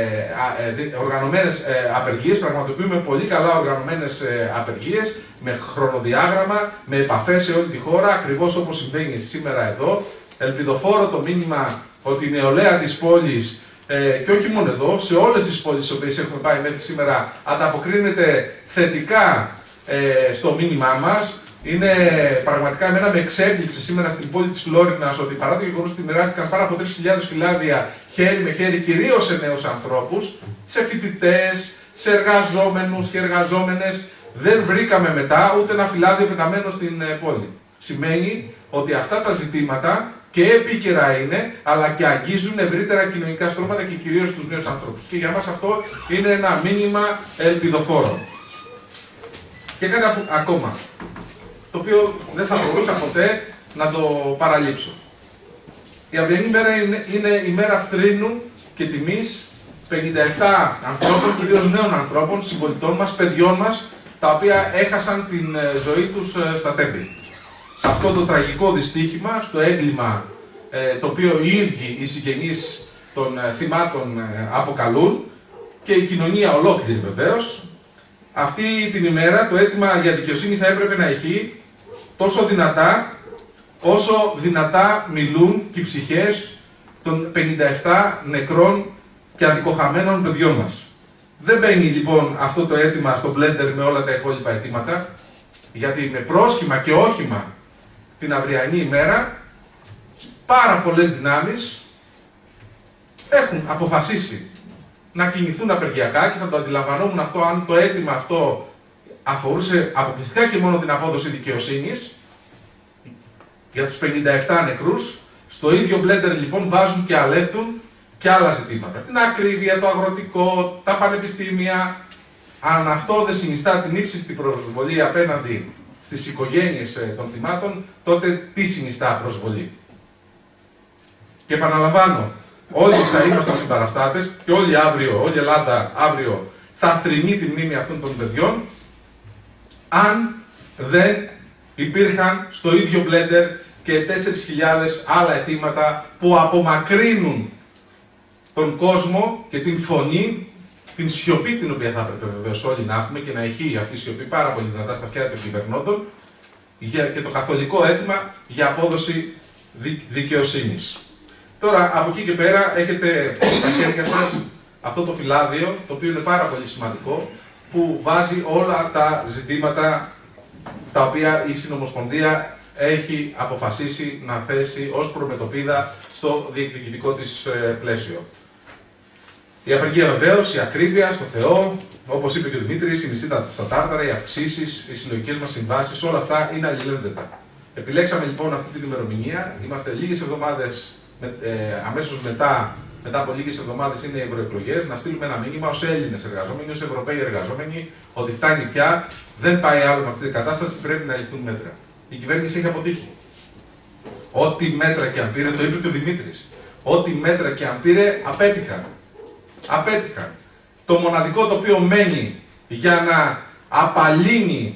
ε, οργανωμένες ε, απεργίες, πραγματοποιούμε πολύ καλά οργανωμένες ε, απεργίες με χρονοδιάγραμμα, με επαφές σε όλη τη χώρα, ακριβώς όπως συμβαίνει σήμερα εδώ. Ελπιδοφόρο το μήνυμα ότι η νεολαία της πόλης, ε, και όχι μόνο εδώ, σε όλες τις πόλεις στις οποίες έχουμε πάει μέχρι σήμερα, ανταποκρίνεται θετικά ε, στο μήνυμά μας. Είναι πραγματικά, εμένα με εξέπληξε σήμερα στην πόλη της Φλόρινας ότι παρά το γεγονός ότι μοιράστηκαν πάρα από τρεις χιλιάδες φυλάδια χέρι με χέρι, κυρίως σε νέους ανθρώπους, σε φοιτητές, σε εργαζόμενους και εργαζόμενες, δεν βρήκαμε μετά ούτε ένα φυλάδιο πεταμένο στην πόλη. Σημαίνει ότι αυτά τα ζητήματα και επίκαιρα είναι, αλλά και αγγίζουν ευρύτερα κοινωνικά στρώματα και κυρίως τους νέους ανθρώπους. Και για μας αυτό είναι ένα μήνυμα ελπιδοφόρο. Και κάτι ακόμα, το οποίο δεν θα μπορούσα ποτέ να το παραλείψω. Η αυριανή μέρα είναι, είναι η μέρα θρήνου και τιμής πενήντα επτά ανθρώπων, κυρίως νέων ανθρώπων, συμπολιτών μας, παιδιών μας, τα οποία έχασαν την ζωή τους στα Τέμπη. Σε αυτό το τραγικό δυστύχημα, στο έγκλημα το οποίο οι ίδιοι οι συγγενείς των θυμάτων αποκαλούν και η κοινωνία ολόκληρη βεβαίως, αυτή την ημέρα το αίτημα για δικαιοσύνη θα έπρεπε να έχει τόσο δυνατά, όσο δυνατά μιλούν και οι ψυχές των πενήντα επτά νεκρών και αδικοχαμένων παιδιών μας. Δεν μπαίνει λοιπόν αυτό το αίτημα στο μπλέντερ με όλα τα υπόλοιπα αιτήματα, γιατί με πρόσχημα και όχημα την αυριανή ημέρα, πάρα πολλές δυνάμεις έχουν αποφασίσει να κινηθούν απεργιακά και θα το αντιλαμβανόμουν αυτό αν το αίτημα αυτό αφορούσε αποκλειστικά και μόνο την απόδοση δικαιοσύνης για τους πενήντα επτά νεκρούς. Στο ίδιο μπλέντερ λοιπόν βάζουν και αλέθουν και άλλα ζητήματα. Την ακρίβεια, το αγροτικό, τα πανεπιστήμια. Αν αυτό δεν συνιστά την ύψιστη προσβολή απέναντι στις οικογένειες των θυμάτων, τότε τι συνιστά προσβολή? Και επαναλαμβάνω, όλοι θα ήμασταν συμπαραστάτες και όλοι αύριο, όλη η Ελλάδα αύριο θα θρηνεί τη μνήμη αυτών των παιδιών, αν δεν υπήρχαν στο ίδιο μπλέντερ και τέσσερις χιλιάδες άλλα αιτήματα που απομακρύνουν τον κόσμο και την φωνή, την σιωπή την οποία θα έπρεπε βεβαίως όλοι να έχουμε και να ηχεί αυτή η σιωπή πάρα πολύ δυνατά στα αυτιά των κυβερνώντων, και το καθολικό αίτημα για απόδοση δικαιοσύνης. Τώρα, από εκεί και πέρα, έχετε στα χέρια σας αυτό το φυλάδιο, το οποίο είναι πάρα πολύ σημαντικό, που βάζει όλα τα ζητήματα τα οποία η Συνομοσπονδία έχει αποφασίσει να θέσει ως προμετωπίδα στο διεκδικητικό της πλαίσιο. Η απεργία βεβαίως, η ακρίβεια στο Θεό, όπως είπε και ο Δημήτρης, η μισθή στα τάρταρα, οι αυξήσεις, οι συλλογικές μας συμβάσεις, όλα αυτά είναι αλληλένδετα. Επιλέξαμε λοιπόν αυτή την ημερομηνία, είμαστε λίγες εβδομάδες, ε, αμέσως μετά, μετά από λίγες εβδομάδες είναι οι ευρωεκλογές, να στείλουμε ένα μήνυμα ως Έλληνες εργαζόμενοι, ως Ευρωπαίοι εργαζόμενοι, ότι φτάνει πια, δεν πάει άλλο με αυτή την κατάσταση, πρέπει να ληφθούν μέτρα. Η κυβέρνηση έχει αποτύχει. Ό,τι μέτρα και αν πήρε, το είπε και ο Δημήτρης, ό,τι μέτρα και αν πήρε, απέτυχαν. Απέτυχαν. Το μοναδικό το οποίο μένει για να απαλύνει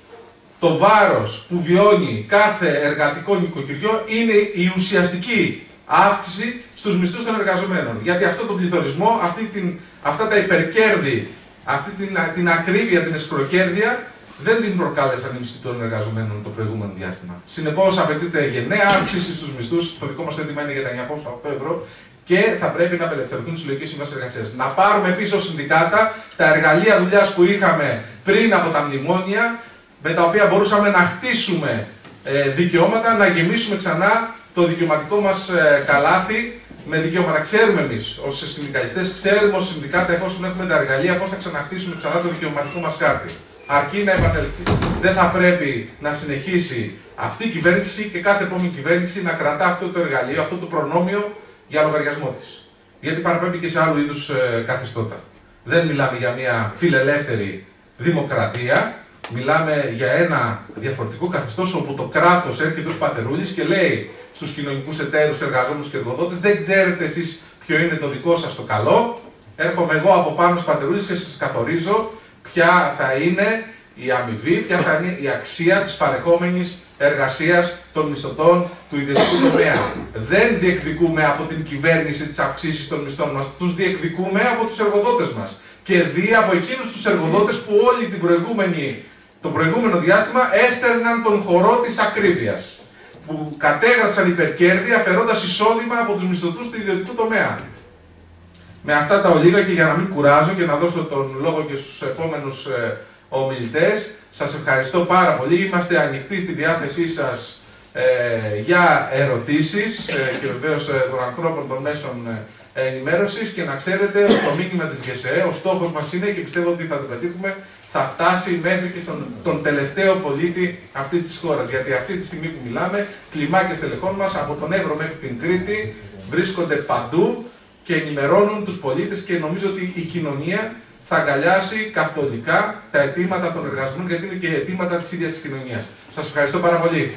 το βάρος που βιώνει κάθε εργατικό νοικοκυριό είναι η ουσιαστική αύξηση στους μισθούς των εργαζομένων. Γιατί αυτό τον πληθωρισμό, αυτή την, αυτά τα υπερκέρδη, αυτή την, την ακρίβεια, την εσκροκέρδεια, δεν την προκάλεσαν οι μισθοί των εργαζομένων το προηγούμενο διάστημα. Συνεπώς, απαιτείται γενναία αύξηση στους μισθούς, το δικό μας αίτημα είναι για τα εννιακόσια οκτώ ευρώ, και θα πρέπει να απελευθερωθούν οι συλλογικές συμβάσεις εργασίας. Να πάρουμε πίσω συνδικάτα τα εργαλεία δουλειάς που είχαμε πριν από τα μνημόνια, με τα οποία μπορούσαμε να χτίσουμε ε, δικαιώματα, να γεμίσουμε ξανά το δικαιωματικό μας ε, καλάθι με δικαιώματα. Ξέρουμε εμείς ως συνδικαλιστές, ξέρουμε ως συνδικάτα, εφόσον έχουμε τα εργαλεία, πώς θα ξαναχτίσουμε ξανά το δικαιωματικό μας χάρτη. Αρκεί να επανέλθει. Δεν θα πρέπει να συνεχίσει αυτή η κυβέρνηση και κάθε επόμενη κυβέρνηση να κρατά αυτό το εργαλείο, αυτό το προνόμιο για λογαριασμό της. Γιατί παραπέμπει και σε άλλου είδους ε, καθεστώτα. Δεν μιλάμε για μια φιλελεύθερη δημοκρατία. Μιλάμε για ένα διαφορετικό καθεστώς όπου το κράτος έρχεται ως πατερούλης και λέει στους κοινωνικούς εταίρους, εργαζόμενους και εργοδότες: δεν ξέρετε εσείς ποιο είναι το δικό σας το καλό. Έρχομαι εγώ από πάνω στους πατερούλης και σας καθορίζω ποια θα είναι η αμοιβή, ποια θα είναι η αξία της παρεχόμενης εργασίας των μισθωτών του ιδιωτικού τομέα. Δεν διεκδικούμε από την κυβέρνηση τις αυξήσεις των μισθών μας, τους διεκδικούμε από τους εργοδότες μας. Και δι' από εκείνους τους εργοδότες που όλη την προηγούμενη, το προηγούμενο διάστημα έστερναν τον χορό της ακρίβειας. Που κατέγραψαν υπερκέρδη αφαιρώντας εισόδημα από τους μισθωτούς του ιδιωτικού τομέα. Με αυτά τα ολίγα και για να μην κουράζω και να δώσω τον λόγο και στους επόμενους ε, ομιλητές, σας ευχαριστώ πάρα πολύ. Είμαστε ανοιχτοί στη διάθεσή σας ε, για ερωτήσεις ε, και βεβαίως ε, των ανθρώπων των μέσων ε, ενημέρωσης, και να ξέρετε ότι το μήνυμα της ΓΕΣΕΕ, ο στόχος μας είναι, και πιστεύω ότι θα το πετύχουμε, θα φτάσει μέχρι και στον τον τελευταίο πολίτη αυτής της χώρας. Γιατί αυτή τη στιγμή που μιλάμε, κλιμάκες τελεχών μας από τον Εύρο μέχρι την Κρήτη βρίσκονται παντού και ενημερώνουν τους πολίτες, και νομίζω ότι η κοινωνία θα αγκαλιάσει καθολικά τα αιτήματα των εργαζομένων, γιατί είναι και αιτήματα της ίδιας της κοινωνίας. Σας ευχαριστώ πάρα πολύ.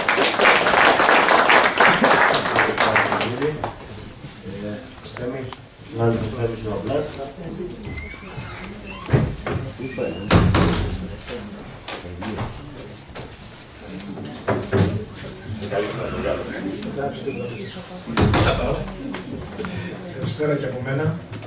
Καλησπέρα και από μένα.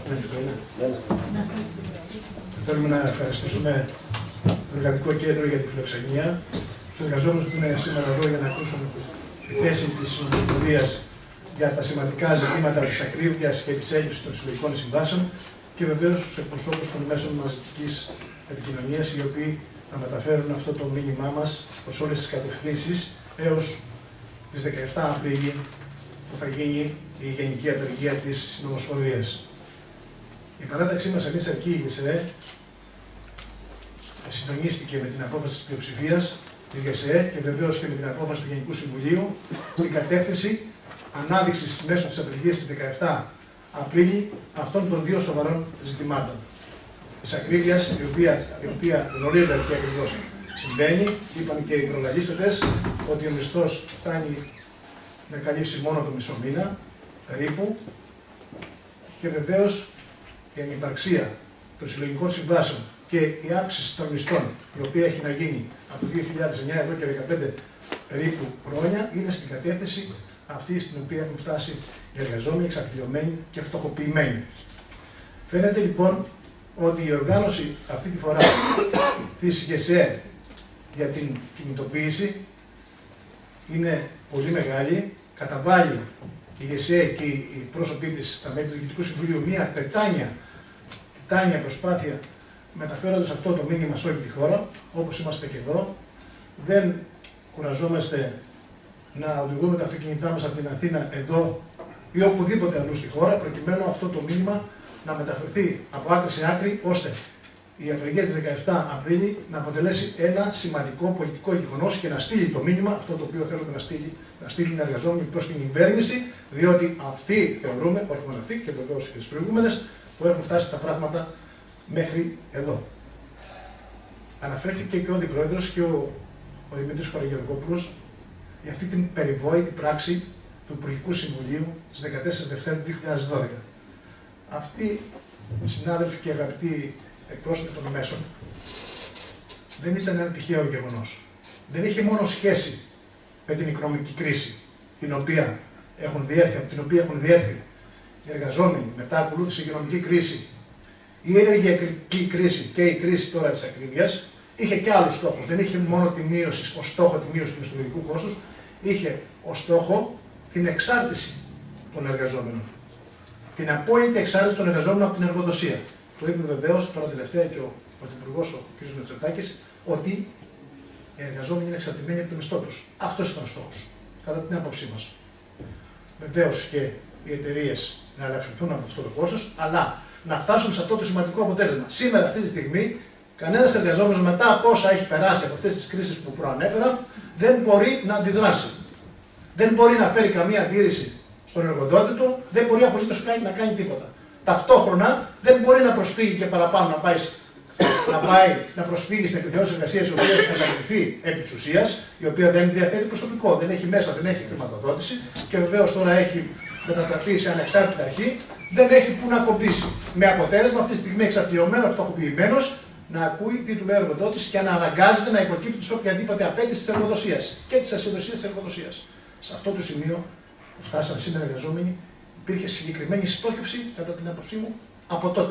Θέλουμε να ευχαριστήσουμε το Εργατικό Κέντρο για τη φιλοξενία, τους εργαζόμενους που είναι σήμερα εδώ για να ακούσουν τη θέση της Ομοσπονδίας για τα σημαντικά ζητήματα της ακρίβειας και της έλλειψης των συλλογικών συμβάσεων, και βεβαίως τους εκπροσώπους των μέσων μαζικής επικοινωνίας, οι οποίοι θα μεταφέρουν αυτό το μήνυμά μας προς όλες τις κατευθύνσεις έως τις δεκαεφτά Απριλίου, που θα γίνει η Γενική Απεργία της Συνομοσπονδίας. Η παράταξή μας εμείς αρκεί η ΓΕΣΕΕ συντονίστηκε με την απόφαση της πλειοψηφίας της ΓΕΣΕΕ και βεβαίως και με την απόφαση του Γενικού Συμβουλίου στην κατεύθυνση ανάδειξης μέσω της απεργίας της δεκαεφτά Απρίλη αυτών των δύο σοβαρών ζητημάτων. Της ακρίβειας, η οποία, η οποία γνωρίζετε τι ακριβώς συμβαίνει. Είπαν και οι προλαλήσατες ότι ο μισθός φτάνει να καλύψει μόνο το μισό μήνα, περίπου, και βεβαίως η ανυπαρξία των συλλογικών συμβάσεων και η αύξηση των μισθών, η οποία έχει να γίνει από το δύο χιλιάδες εννιά εδώ και δεκαπέντε περίπου χρόνια, είναι στην κατεύθυνση αυτή στην οποία έχουν φτάσει οι εργαζόμενοι, εξαρτηλωμένοι και φτωχοποιημένοι. Φαίνεται λοιπόν ότι η οργάνωση αυτή τη φορά της ΓΕΣΕΕ για την κινητοποίηση είναι πολύ μεγάλη. Καταβάλει η ΓΕΣΕΕ και οι πρόσωποι της, τα μέλη του Διοικητικού Συμβουλίου, μια τετάνια, τετάνια προσπάθεια μεταφέροντας αυτό το μήνυμα σε όλη τη χώρα, όπως είμαστε και εδώ. Δεν κουραζόμαστε να οδηγούμε τα αυτοκίνητά μας από την Αθήνα εδώ ή οπουδήποτε αλλού στη χώρα, προκειμένου αυτό το μήνυμα να μεταφερθεί από άκρη σε άκρη, ώστε η απεργία της δεκαεφτά Απρίλη να αποτελέσει ένα σημαντικό πολιτικό γεγονός και να στείλει το μήνυμα, αυτό το οποίο θέλουμε να στείλει, να στείλουν οι εργαζόμενοι προς την κυβέρνηση, διότι αυτοί θεωρούμε, όχι μόνο αυτοί και βεβαίως και τις προηγούμενες, που έχουν φτάσει τα πράγματα μέχρι εδώ. Αναφέρθηκε και ο Αντιπρόεδρος και ο, ο Δημήτρης Χαραγεωργόπουλος για αυτή την περιβόητη πράξη του Υπουργικού Συμβουλίου της δεκατέσσερις Δευτέρου του δύο χιλιάδες δώδεκα. Αυτοί οι συνάδελφοι και αγαπητοί εκπρόσωποι των μέσων δεν ήταν ένα τυχαίο γεγονός. Δεν είχε μόνο σχέση με την οικονομική κρίση, την οποία έχουν διέρθει, από την οποία έχουν διέρθει οι εργαζόμενοι, μετά ακολούθησε η υγειονομική κρίση, η ενεργειακή κρίση και η κρίση τώρα της ακρίβειας. Είχε και άλλους στόχους. Δεν είχε μόνο τη μείωση, ως στόχο τη μείωση του μισθολογικού κόστους, είχε ως στόχο την εξάρτηση των εργαζόμενων. Την απόλυτη εξάρτηση των εργαζόμενων από την εργοδοσία. Το είπε βεβαίως τώρα τελευταία και ο Πρωθυπουργός, ο κ. Μητσοτάκης, ότι οι εργαζόμενοι είναι εξαρτημένοι από το μισθό τους. Αυτός ήταν ο στόχος, κατά την άποψή μας. Βεβαίως και οι εταιρείες να ελαφρυνθούν από αυτό το κόστος, αλλά να φτάσουν σε αυτό το σημαντικό αποτέλεσμα. Σήμερα, αυτή τη στιγμή, κανένας εργαζόμενος μετά από όσα έχει περάσει από αυτές τις κρίσεις που προανέφερα, δεν μπορεί να αντιδράσει. Δεν μπορεί να φέρει καμία αντίρρηση στον εργοδότη του, δεν μπορεί απολύτως να κάνει τίποτα. Ταυτόχρονα δεν μπορεί να προσφύγει και παραπάνω, να πάει, να, πάει, να προσφύγει στην επιθεώρηση εργασίας, η οποία έχει καταβληθεί επί της ουσίας, η οποία δεν διαθέτει προσωπικό, δεν έχει μέσα, δεν έχει χρηματοδότηση και βεβαίως τώρα έχει μετατραπεί σε ανεξάρτητη αρχή, δεν έχει που να κομπήσει. Με αποτέλεσμα αυτή τη στιγμή εξαρτηωμένος, φτωχοποιημένος, να ακούει τι του λέει ο εργοδότης και να αναγκάζεται να υποκύπτει σε οποιαδήποτε απέτηση της εργοδοσίας και της ασυδοσίας της εργοδοσίας. Σε αυτό το σημείο που φτάσαν σήμερα οι εργαζόμενοι, υπήρχε συγκεκριμένη στόχευση, κατά την άποψή μου, από τότε.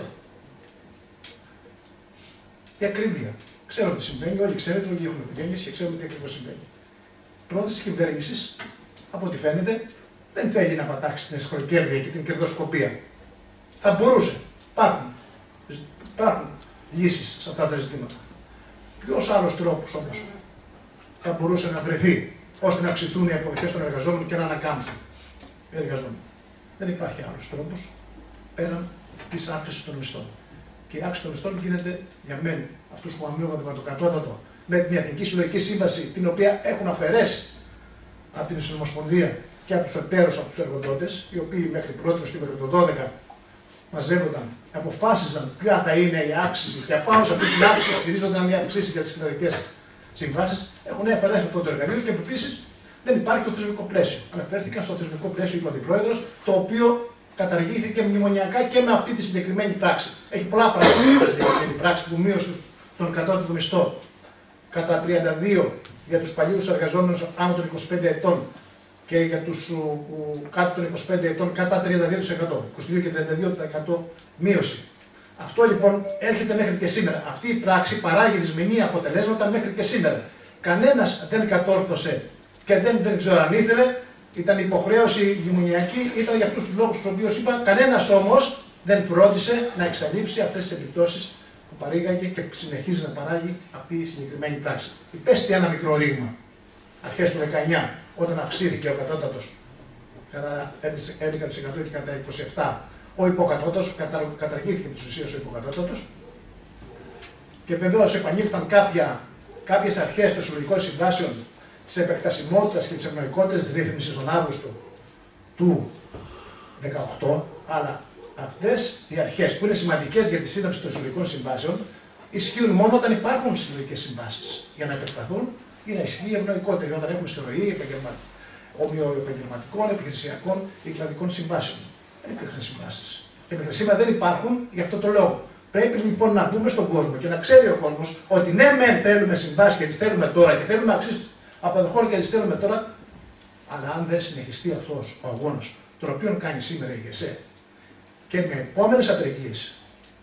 Η ακρίβεια. Ξέρω τι συμβαίνει, όλοι ξέρετε, όλοι έχουμε οικογένειες και ξέρουμε τι ακριβώς συμβαίνει. Η πρόταση της κυβέρνησης, από ό,τι φαίνεται, δεν θέλει να πατάξει την εσχροκέρδεια και την κερδοσκοπία. Θα μπορούσε. Υπάρχουν, υπάρχουν λύσεις σε αυτά τα ζητήματα. Ποιος άλλος τρόπος όμως θα μπορούσε να βρεθεί ώστε να αυξηθούν οι αποδοχές των εργαζόμενων και να ανακάμψουν οι εργαζόμενοι. Δεν υπάρχει άλλος τρόπος πέραν της αύξησης των μισθών. Και η αύξηση των μισθών γίνεται για μένα, αυτούς που αμείβονται με το κατώτατο, με μια εθνική συλλογική σύμβαση, την οποία έχουν αφαιρέσει από την Συνομοσπονδία και από τους εταίρους, από τους εργοδότες, οι οποίοι μέχρι πρώτη και μέχρι το δώδεκα μαζεύονταν, αποφάσιζαν ποια θα είναι η αύξηση και απάνω σε αυτή την αύξηση στηρίζονταν οι αυξήσεις για τις κοινωνικές συμβάσεις. Έχουν αφαιρέσει αυτό το εργαλείο και επίσης δεν υπάρχει το θεσμικό πλαίσιο. Αναφέρθηκαν στο θεσμικό πλαίσιο, είπε ο Αντιπρόεδρος, το οποίο καταργήθηκε μνημονιακά και με αυτή τη συγκεκριμένη πράξη. Έχει πολλά πράγματα αυτή τη συγκεκριμένη πράξη που μείωσε τον κατώτατο μισθό κατά τριάντα δύο για τους παλιούς εργαζόμενους άνω των είκοσι πέντε ετών και για τους κάτω των είκοσι πέντε ετών κατά τριάντα δύο τοις εκατό. είκοσι δύο και τριάντα δύο τοις εκατό μείωση. Αυτό λοιπόν έρχεται μέχρι και σήμερα. Αυτή η πράξη παράγει δυσμενή αποτελέσματα μέχρι και σήμερα. Κανένας δεν κατόρθωσε και δεν, δεν ξέρω αν ήθελε, ήταν υποχρέωση μνημονιακή, ήταν για αυτούς τους λόγους τους οποίους είπα. Κανένας όμως δεν φρόντισε να εξαλείψει αυτές τις επιπτώσεις που παρήγαγε και συνεχίζει να παράγει αυτή η συγκεκριμένη πράξη. Υπέστη ένα μικρό ρήγμα αρχές του δεκαεννιά, όταν αυξήθηκε ο κατώτατος κατά έντεκα τοις εκατό και κατά είκοσι επτά τοις εκατό. Ο υποκατώτατος, κατα... καταργήθηκε με τις ουσίες ο υποκατώτατος και βεβαίως επανήλθαν κάποια, κάποιες αρχές των συλλογικών συμβάσεων της επεκτασιμότητας και της ευνοϊκότητας της ρύθμισης τον Αύγουστο του δύο χιλιάδες δεκαοκτώ, αλλά αυτές οι αρχές που είναι σημαντικές για τη σύνταξη των συλλογικών συμβάσεων ισχύουν μόνο όταν υπάρχουν συλλογικές συμβάσεις. Για να επεκταθούν ή να ισχύει η ευνοϊκότερη, όταν έχουν συρροή ομοιοεπαγγελματικών, επιχειρησιακών ή κλαδικών συμβάσεων. Δεν υπήρχαν συμβάσεις. Και μέχρι σήμερα δεν υπάρχουν γι' αυτό το λόγο. Πρέπει λοιπόν να μπούμε στον κόσμο και να ξέρει ο κόσμος ότι ναι, μεν θέλουμε συμβάσεις και τις θέλουμε τώρα και θέλουμε αυξήσεις αποδοχών και τις θέλουμε τώρα, αλλά αν δεν συνεχιστεί αυτός ο αγώνας, τον οποίο κάνει σήμερα η ΓΕΣΕ και με επόμενες απεργίες,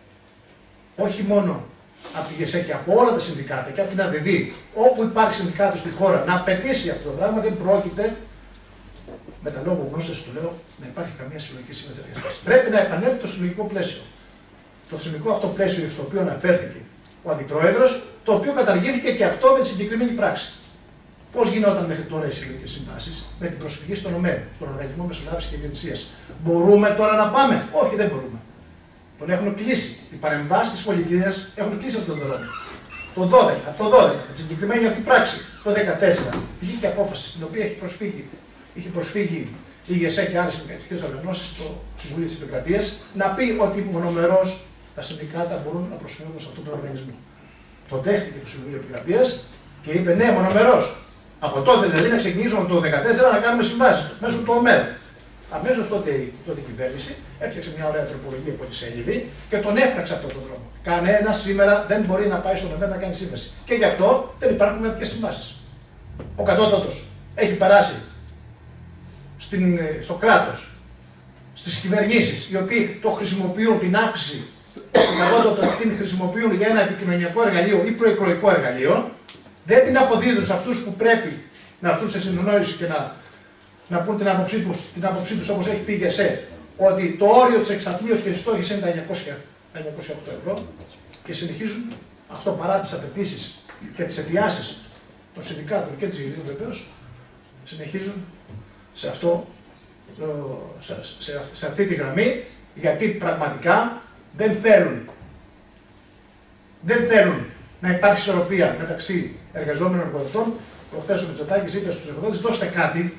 όχι μόνο από τη ΓΕΣΕ και από όλα τα συνδικάτα και από την ΑΔΔ, όπου υπάρχει συνδικάτο στη χώρα, να απαιτήσει αυτό το πράγμα, δεν πρόκειται, με τα λόγω γνώσης του λέω, να υπάρχει καμία συλλογική σύμβαση εργασίας. Πρέπει να επανέλθει το συλλογικό πλαίσιο. Το συλλογικό αυτό πλαίσιο στο οποίο αναφέρθηκε ο Αντιπρόεδρος, το οποίο καταργήθηκε και αυτό με τη συγκεκριμένη πράξη. Πώς γινόταν μέχρι τώρα οι συλλογικές συμβάσεις? Με την προσφυγή στον ΟΜΕ, στον Οργανισμό Μεσολάβησης και Διαιτησίας. Μπορούμε τώρα να πάμε? Όχι, δεν μπορούμε. Τον έχουν κλείσει. Οι παρεμβάσεις της πολιτείας έχουν κλείσει αυτόν τον δρόμο. Το δώδεκα, από το δώδεκα, με τη συγκεκριμένη αυτή πράξη, το δεκατέσσερα, βγήκε απόφαση στην οποία έχει προσφύγει, είχε προσφύγει η ΓΕΣΕ και άλλες συνδικαλιστικές οργανώσεις στο Συμβούλιο της Επικρατείας να πει ότι μονομερώς τα συνδικάτα μπορούν να προσφύγουν σε αυτόν τον οργανισμό. Το δέχτηκε το Συμβούλιο Επικρατείας και είπε ναι, μονομερώς. Από τότε δηλαδή να ξεκινήσουμε το δύο χιλιάδες δεκατέσσερα να κάνουμε συμβάσεις μέσω του ΟΜΕΔ. Αμέσως τότε, τότε η κυβέρνηση έφτιαξε μια ωραία τροπολογία από τη Σέλιδη και τον έφτιαξε αυτόν τον δρόμο. Κανένα σήμερα δεν μπορεί να πάει στον ΟΜΕΔ να κάνει σύμβαση. Και γι' αυτό δεν υπάρχουν κρατικές συμβάσεις. Ο κατώτατος έχει περάσει στην, στο κράτος, στις κυβερνήσεις, οι οποίοι το χρησιμοποιούν την αύξηση του κατώτατου, την χρησιμοποιούν για ένα επικοινωνιακό εργαλείο ή προεκλογικό εργαλείο, δεν την αποδίδουν σε αυτούς που πρέπει να έρθουν σε συνεννόηση και να, να πούν την άποψή τους, την άποψή τους όπως έχει πει η ΓΕΣΕ, ότι το όριο της εξαθλίωσης και της στόχης είναι τα εννιακόσια οκτώ ευρώ και συνεχίζουν αυτό παρά τις απαιτήσεις και τις αιτιάσεις των συνδικάτων και της ΓΕΣΕ βεβαίως, συνεχίζουν σε, αυτό, σε, σε, σε αυτή τη γραμμή, γιατί πραγματικά δεν θέλουν, δεν θέλουν να υπάρχει ισορροπία μεταξύ εργαζόμενων και εργοδοτών. Προχθές ο Μητσοτάκης είπε στους εργοδότες: δώστε κάτι,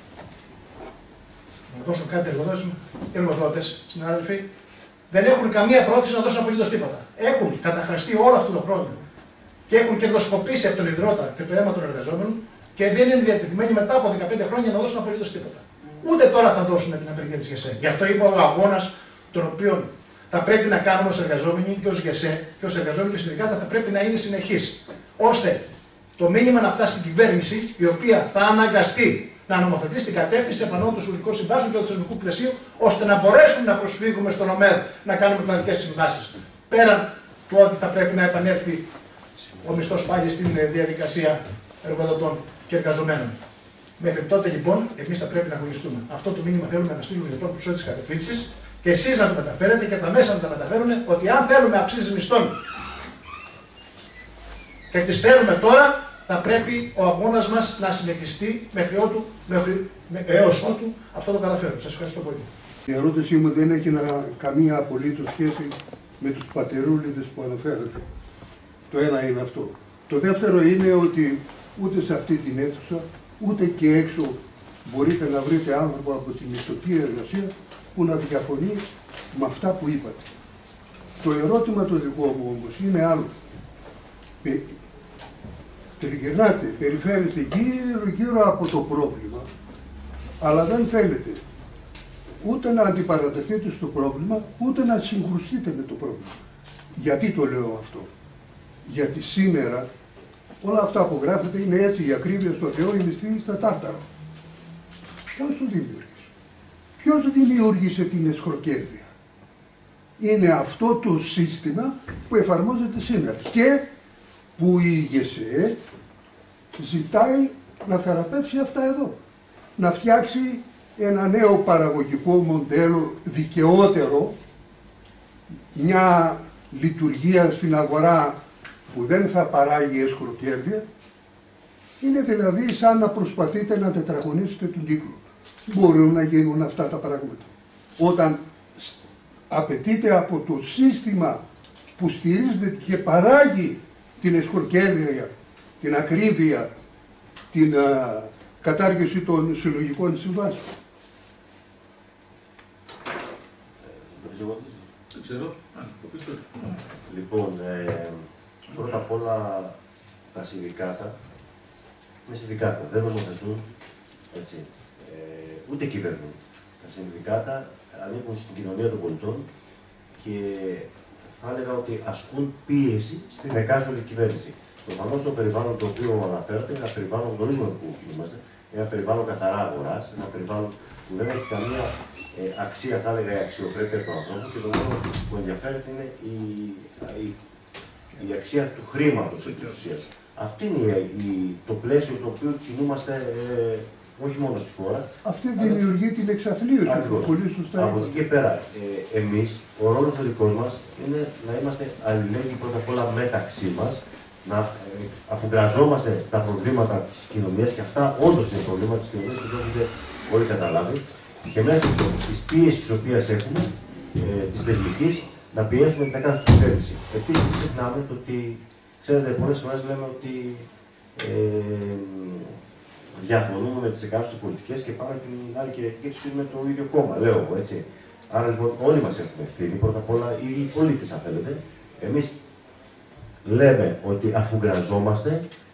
να δώσουν κάτι οι εργοδότες, συνάδελφοι, δεν έχουν καμία πρόθεση να δώσουν απολύτως τίποτα. Έχουν καταχραστεί όλο αυτό το χρόνο και έχουν κερδοσκοπήσει από τον ιδρώτα και το αίμα των εργαζόμενων και δεν είναι διατεθειμένοι μετά από δεκαπέντε χρόνια να δώσουν απολύτως τίποτα. Ούτε τώρα θα δώσουν την απεργία της ΓΕΣΕ. Γι' αυτό είπα ο αγώνας τον οποίο θα πρέπει να κάνουμε ως εργαζόμενοι και ως ΓΕΣΕ και ως εργαζόμενοι και συνδικάτα θα πρέπει να είναι συνεχής. Ώστε το μήνυμα να φτάσει στην κυβέρνηση, η οποία θα αναγκαστεί να νομοθετήσει την κατεύθυνση επανών του συλλογικών συμβάσεων και του θεσμικού πλαισίου, ώστε να μπορέσουμε να προσφύγουμε στον ΟΜΕΔ να κάνουμε κλαδικές συμβάσεις. Πέραν του ότι θα πρέπει να επανέλθει ο μισθός πάλι στην διαδικασία εργοδοτών και εργαζομένων. Μέχρι τότε λοιπόν, εμείς θα πρέπει να αγωνιστούμε. Αυτό το μήνυμα θέλουμε να στείλουμε λοιπόν προς όλες τις κατευθύνσεις και εσείς να το μεταφέρετε και τα μέσα να τα μεταφέρουν ότι αν θέλουμε αυξήσεις μισθών και τις θέλουμε τώρα, θα πρέπει ο αγώνας μας να συνεχιστεί μέχρι ότου, μέχρι, έως ότου αυτό το καταφέρουμε. Σας ευχαριστώ πολύ. Η ερώτησή μου δεν έχει να, καμία απολύτως σχέση με τους πατερούλιδες που αναφέρατε. Το ένα είναι αυτό. Το δεύτερο είναι ότι ούτε σε αυτή την αίθουσα, ούτε και έξω μπορείτε να βρείτε άνθρωπο από τη μισθωτή εργασία που να διαφωνεί με αυτά που είπατε. Το ερώτημα το δικό μου όμως είναι άλλο. Τριγυρνάτε, περιφέρεστε γύρω γύρω από το πρόβλημα, αλλά δεν θέλετε ούτε να αντιπαρατεθείτε στο πρόβλημα, ούτε να συγκρουστείτε με το πρόβλημα. Γιατί το λέω αυτό? Γιατί σήμερα όλα αυτά που γράφετε είναι έτσι, η ακρίβεια στο Θεό, η μισθή στα τάρταρα. Ποιος το δημιούργησε? Ποιος δημιούργησε την εσχροκέρδεια? Είναι αυτό το σύστημα που εφαρμόζεται σήμερα και που η ΓΕΣΕ ζητάει να θεραπεύσει αυτά εδώ. Να φτιάξει ένα νέο παραγωγικό μοντέλο δικαιότερο, μια λειτουργία στην αγορά που δεν θα παράγει εσχροκέρδεια. Είναι δηλαδή σαν να προσπαθείτε να τετραγωνίσετε τον κύκλο. Μπορούν να γίνουν αυτά τα πράγματα. Όταν απαιτείται από το σύστημα που στηρίζεται και παράγει την εσχροκέρδεια, την ακρίβεια, την α, κατάργηση των συλλογικών συμβάσεων. Δεν ξέρω. Λοιπόν, ε, πρώτα απ' όλα τα συνδικάτα, με συνδικάτα δεν νομοθετούν, έτσι, ε, ούτε κυβερνούν. Τα συνδικάτα ανήκουν στην κοινωνία των πολιτών και θα έλεγα ότι ασκούν πίεση στην εκάστοτε κυβέρνηση. Προφανώς το περιβάλλον το οποίο αναφέρατε είναι ένα περιβάλλον, γνωρίζουμε που είμαστε, ένα περιβάλλον καθαρά αγοράς, ένα περιβάλλον που δεν έχει καμία ε, αξία, θα έλεγα, η αξιοπρέπεια του ανθρώπου και το μόνο που ενδιαφέρεται είναι η, η, η αξία του χρήματος επί της ουσίας. Αυτό είναι η, το πλαίσιο το οποίο κινούμαστε ε, όχι μόνο στη χώρα. Αυτή δημιουργεί την εξαθλίωση. Πολύ σωστά. Από εκεί και πέρα, ε, εμείς, ο ρόλος ο δικός μας είναι να είμαστε αλληλέγγυοι πρώτα απ' όλα μεταξύ μας, να ε, αφουγκραζόμαστε τα προβλήματα της κοινωνίας και αυτά όντως είναι προβλήματα της κοινωνίας και το έχετε όλοι καταλάβει και μέσω της πίεσης της οποίας έχουμε, ε, της θεσμικής, να πιέσουμε την εκάστοτε κυβέρνηση. Επίσης, μην ξεχνάμε το ότι, ξέρετε, πολλές φορές λέμε ότι ε, διαφωνούμε με τις εκάστοτε πολιτικές και πάμε την άλλη Κυριακή και ψηφίζουμε το ίδιο κόμμα, λέω εγώ, έτσι. Άρα λοιπόν όλοι μας έχουμε ευθύνη, πρώτα απ' όλα οι πολίτες αν θέλετε. Εμείς λέμε ότι αφουγκραζόμαστε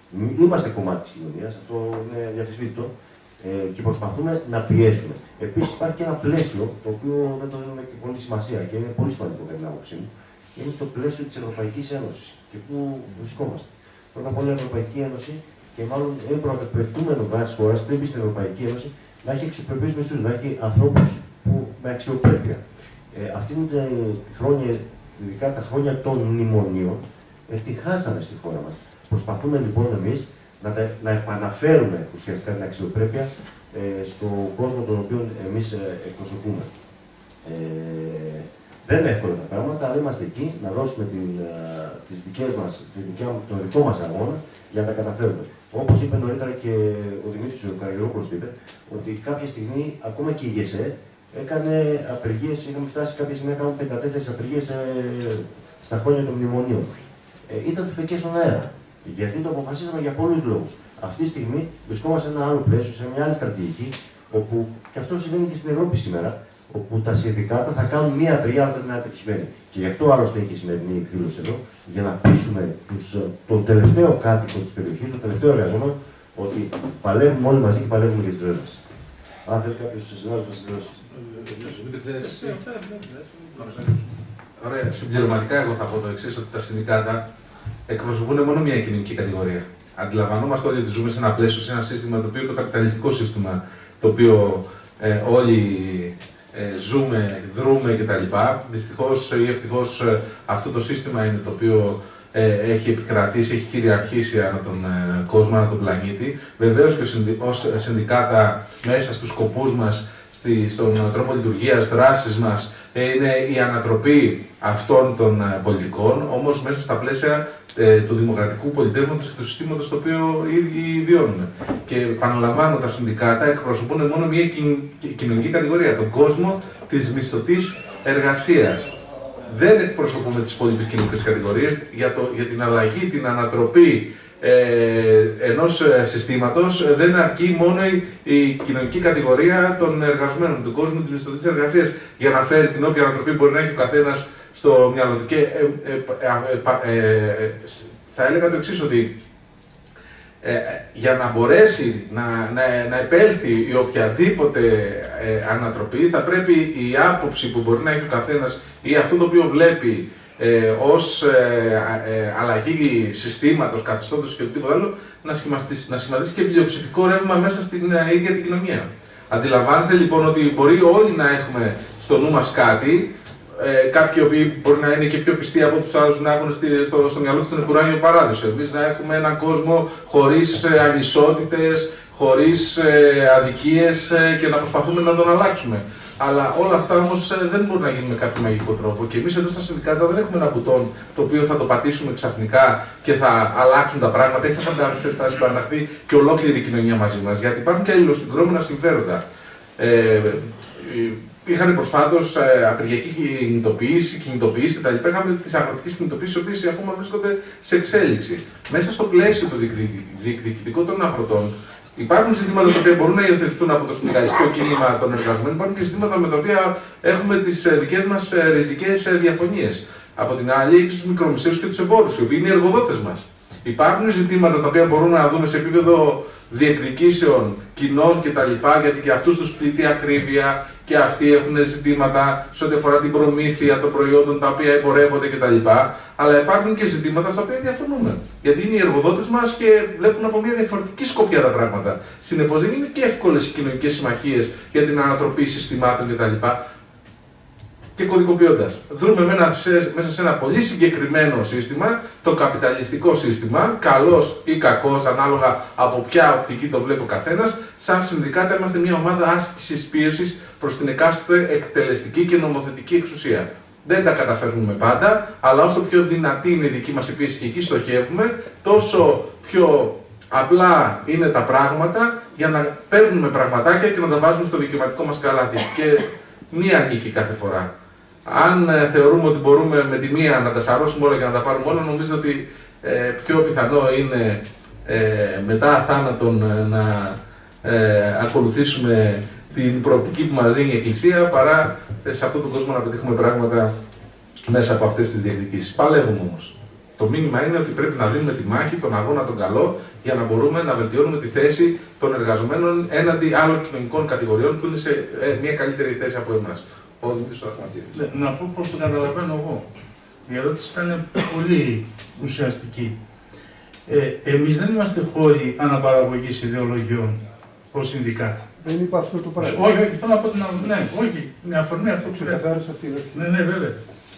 Είμαστε κομμάτι της κοινωνίας, αυτό είναι αδιαφυσβήτητο ε, και προσπαθούμε να πιέσουμε. Επίσης, υπάρχει και ένα πλαίσιο το οποίο δεν το δίνουμε και πολύ σημασία και είναι πολύ σημαντικό κατά την άποψή μου. Είναι το πλαίσιο της Ευρωπαϊκής Ένωσης και πού βρισκόμαστε. Πρώτα απ' όλα, η Ευρωπαϊκή Ένωση και μάλλον είναι προαπαιτούμενο κάθε χώρα πριν μπει στην Ευρωπαϊκή Ένωση να έχει αξιοπρεπείς μισθούς, να έχει ανθρώπους που, με αξιοπρέπεια. Ε, αυτή είναι τα χρόνια, ειδικά τα χρόνια των μνημονίων, ε, τη χάσαμε στη χώρα μας. Προσπαθούμε λοιπόν εμείς να, να επαναφέρουμε ουσιαστικά την αξιοπρέπεια ε, στον κόσμο τον οποίο εμείς ε, εκπροσωπούμε. Ε, δεν είναι εύκολα τα πράγματα, αλλά είμαστε εκεί να δώσουμε την, ε, τις δικές μας, την δικιά, τον δικό μας αγώνα για να τα καταφέρουμε. Όπως είπε νωρίτερα και ο Δημήτρης ο Καραγερόπουλος, είπε ότι κάποια στιγμή ακόμα και η ΓΕΣΕ έκανε απεργίες, είχαμε φτάσει κάποια στιγμή να κάνουμε πενήντα τέσσερις απεργίες ε, στα χρόνια των μνημονίων. Ε, ήταν τουφεκές στον αέρα. Γιατί το αποφασίσαμε για πολλούς λόγους. Αυτή τη στιγμή βρισκόμαστε σε ένα άλλο πλαίσιο, σε μια άλλη στρατηγική, όπου και αυτό συμβαίνει και στην Ευρώπη σήμερα, όπου τα συνδικάτα θα κάνουν μία απεργία αλλά δεν είναι πετυχημένη. Και γι' αυτό άλλωστε έχει η σημερινή εκδήλωση εδώ, για να πείσουμε τους, τον τελευταίο κάτοικο της περιοχής, τον τελευταίο εργαζόμενο, ότι παλεύουμε όλοι μαζί και παλεύουμε για τις ζωές μας. Αν θέλει κάποιος συνάδελφος να συμπληρώσει. Ωραία. Συμπληρωματικά, εγώ θα πω το εξής, ότι τα συνδικάτα εκπροσωπούν μόνο μια κοινωνική κατηγορία. Αντιλαμβανόμαστε όλοι ότι ζούμε σε ένα πλαίσιο, σε ένα σύστημα το οποίο είναι το καπιταλιστικό σύστημα, το οποίο ε, όλοι ε, ζούμε, δρούμε κτλ. Δυστυχώς ή ευτυχώς ε, αυτό το σύστημα είναι το οποίο ε, έχει επικρατήσει, έχει κυριαρχήσει ανά τον ε, κόσμο, ανά τον πλανήτη. Βεβαίως και ως συνδικάτα μέσα στους σκοπούς μας, στη, στον τρόπο λειτουργίας, δράσης μας, είναι η ανατροπή αυτών των πολιτικών, όμως μέσα στα πλαίσια ε, του δημοκρατικού πολιτεύματος και του συστήματος το οποίο ήδη βιώνουμε. Και επαναλαμβάνω, τα συνδικάτα εκπροσωπούν μόνο μια κοινωνική κατηγορία, τον κόσμο της μισθωτής εργασίας. Δεν εκπροσωπούμε τις υπόλοιπες κοινωνικές κατηγορίες για, το, για την αλλαγή, την ανατροπή Ε, ενός συστήματος δεν αρκεί μόνο η, η κοινωνική κατηγορία των εργαζομένων, του κόσμου της μισθωτής εργασίας για να φέρει την όποια ανατροπή μπορεί να έχει ο καθένας στο μυαλό του. Και ε, ε, ε, ε, ε, θα έλεγα το εξής, ότι ε, για να μπορέσει να, να, να επέλθει η οποιαδήποτε ε, ανατροπή, θα πρέπει η άποψη που μπορεί να έχει ο καθένας ή αυτό το οποίο βλέπει Ε, ως ε, ε, αλλαγή συστήματος, καθεστώτος και οτιδήποτε άλλο, να σχηματίσει, να σχηματίσει και πλειοψηφικό ρεύμα μέσα στην ε, ίδια την κοινωνία. Αντιλαμβάνεστε λοιπόν ότι μπορεί όλοι να έχουμε στο νου μας κάτι, ε, κάποιοι οποίοι μπορεί να είναι και πιο πιστοί από τους άλλους να έχουν στο, στο μυαλό τους τον επουράνιο παράδεισο. Εμείς να έχουμε έναν κόσμο χωρίς ε, ανισότητες, χωρίς ε, αδικίες ε, και να προσπαθούμε να τον αλλάξουμε. Αλλά όλα αυτά όμως δεν μπορούν να γίνουν με κάποιο μαγικό τρόπο. Και εμείς εδώ στα συνδικάτα δεν έχουμε ένα μπουτόν το οποίο θα το πατήσουμε ξαφνικά και θα αλλάξουν τα πράγματα ή θα συμπαραταχθεί και ολόκληρη η κοινωνία μαζί μας. Γιατί υπάρχουν και αλληλοσυγκρόμενα συμφέροντα. Ε, είχαν προσφάτως ε, απεργιακή κινητοποίηση, κινητοποίηση κτλ. Είχαμε τις αγροτικές κινητοποίησεις, οι οποίες ακόμα βρίσκονται σε εξέλιξη. Μέσα στο πλαίσιο του διεκδικητικού των αγροτών, υπάρχουν ζητήματα τα οποία μπορούν να υιοθετηθούν από το συνδικαλιστικό κίνημα των εργαζομένων. Υπάρχουν και ζητήματα με τα οποία έχουμε τις δικές μας ριζικές διαφωνίες. Από την άλλη, έχει τους μικρομεσαίους και τους εμπόρους, οι οποίοι είναι οι εργοδότες μας. Υπάρχουν ζητήματα τα οποία μπορούμε να δούμε σε επίπεδο διεκδικήσεων κοινών κτλ. Γιατί και αυτούς τους πλήττει ακρίβεια και αυτοί έχουν ζητήματα σε ό,τι αφορά την προμήθεια των προϊόντων τα οποία εμπορεύονται κτλ. Αλλά υπάρχουν και ζητήματα στα οποία διαφωνούμε. Γιατί είναι οι εργοδότες μας και βλέπουν από μια διαφορετική σκοπιά τα πράγματα. Συνεπώς δεν είναι και εύκολες οι κοινωνικές συμμαχίες για την ανατροπή συστημάτων κτλ. Και κωδικοποιώντας. Δρούμε μέσα σε ένα πολύ συγκεκριμένο σύστημα, το καπιταλιστικό σύστημα, καλός ή κακός, ανάλογα από ποια οπτική το βλέπει ο καθένας. Σαν συνδικάτα είμαστε μια ομάδα άσκησης πίεσης προς την εκάστοτε εκτελεστική και νομοθετική εξουσία. Δεν τα καταφέρνουμε πάντα, αλλά όσο πιο δυνατή είναι η δική μας η πίεση και εκεί στοχεύουμε, τόσο πιο απλά είναι τα πράγματα για να παίρνουμε πραγματάκια και να τα βάζουμε στο δικαιωματικό μας καλάθι. Και μία νίκη κάθε φορά. Αν ε, θεωρούμε ότι μπορούμε με τη μία να τα σαρώσουμε όλα και να τα πάρουμε όλα, νομίζω ότι ε, πιο πιθανό είναι ε, μετά θάνατον ε, να ε, ακολουθήσουμε την προοπτική που μας δίνει η Εκκλησία, παρά ε, σε αυτόν τον κόσμο να πετύχουμε πράγματα μέσα από αυτές τις διεκδικήσεις. Παλεύουμε όμως. Το μήνυμα είναι ότι πρέπει να δίνουμε τη μάχη, τον αγώνα τον καλό για να μπορούμε να βελτιώνουμε τη θέση των εργαζομένων έναντι άλλων κοινωνικών κατηγοριών που είναι σε ε, μια καλύτερη θέση από εμάς. Ο Δημήτρης Αχματζίδης. Να πω πώς το καταλαβαίνω εγώ. Η ερώτηση ήταν πολύ ουσιαστική. Ε, εμείς δεν είμαστε χώροι αναπαραγωγής ιδεολογιών ως συνδικάτα. Δεν είπα αυτό το πράγμα. Όχι, όχι, θέλω να πω την άλλη. Ναι, όχι, με αφορμή αυτό που λέτε. Ξεκαθάρισα την αρχή. Ναι, ναι, βέβαια.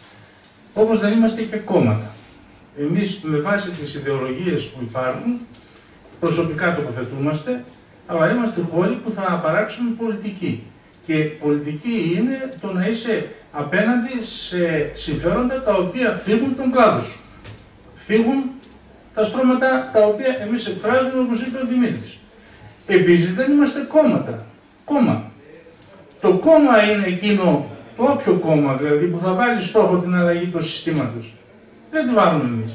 Όπως δεν είμαστε και κόμματα. Εμείς με βάση τις ιδεολογίες που υπάρχουν, προσωπικά τοποθετούμαστε, αλλά είμαστε χώροι που θα παράξουν πολιτική. Και πολιτική είναι το να είσαι απέναντι σε συμφέροντα τα οποία φύγουν τον κλάδο σου. Φύγουν τα στρώματα τα οποία εμείς εκφράζουμε, όπως είπε ο Δημήτρης. Επίσης δεν είμαστε κόμματα. Κόμμα. Το κόμμα είναι εκείνο, το όποιο κόμμα δηλαδή, που θα βάλει στόχο την αλλαγή του συστήματος. Δεν το βάλουμε εμείς.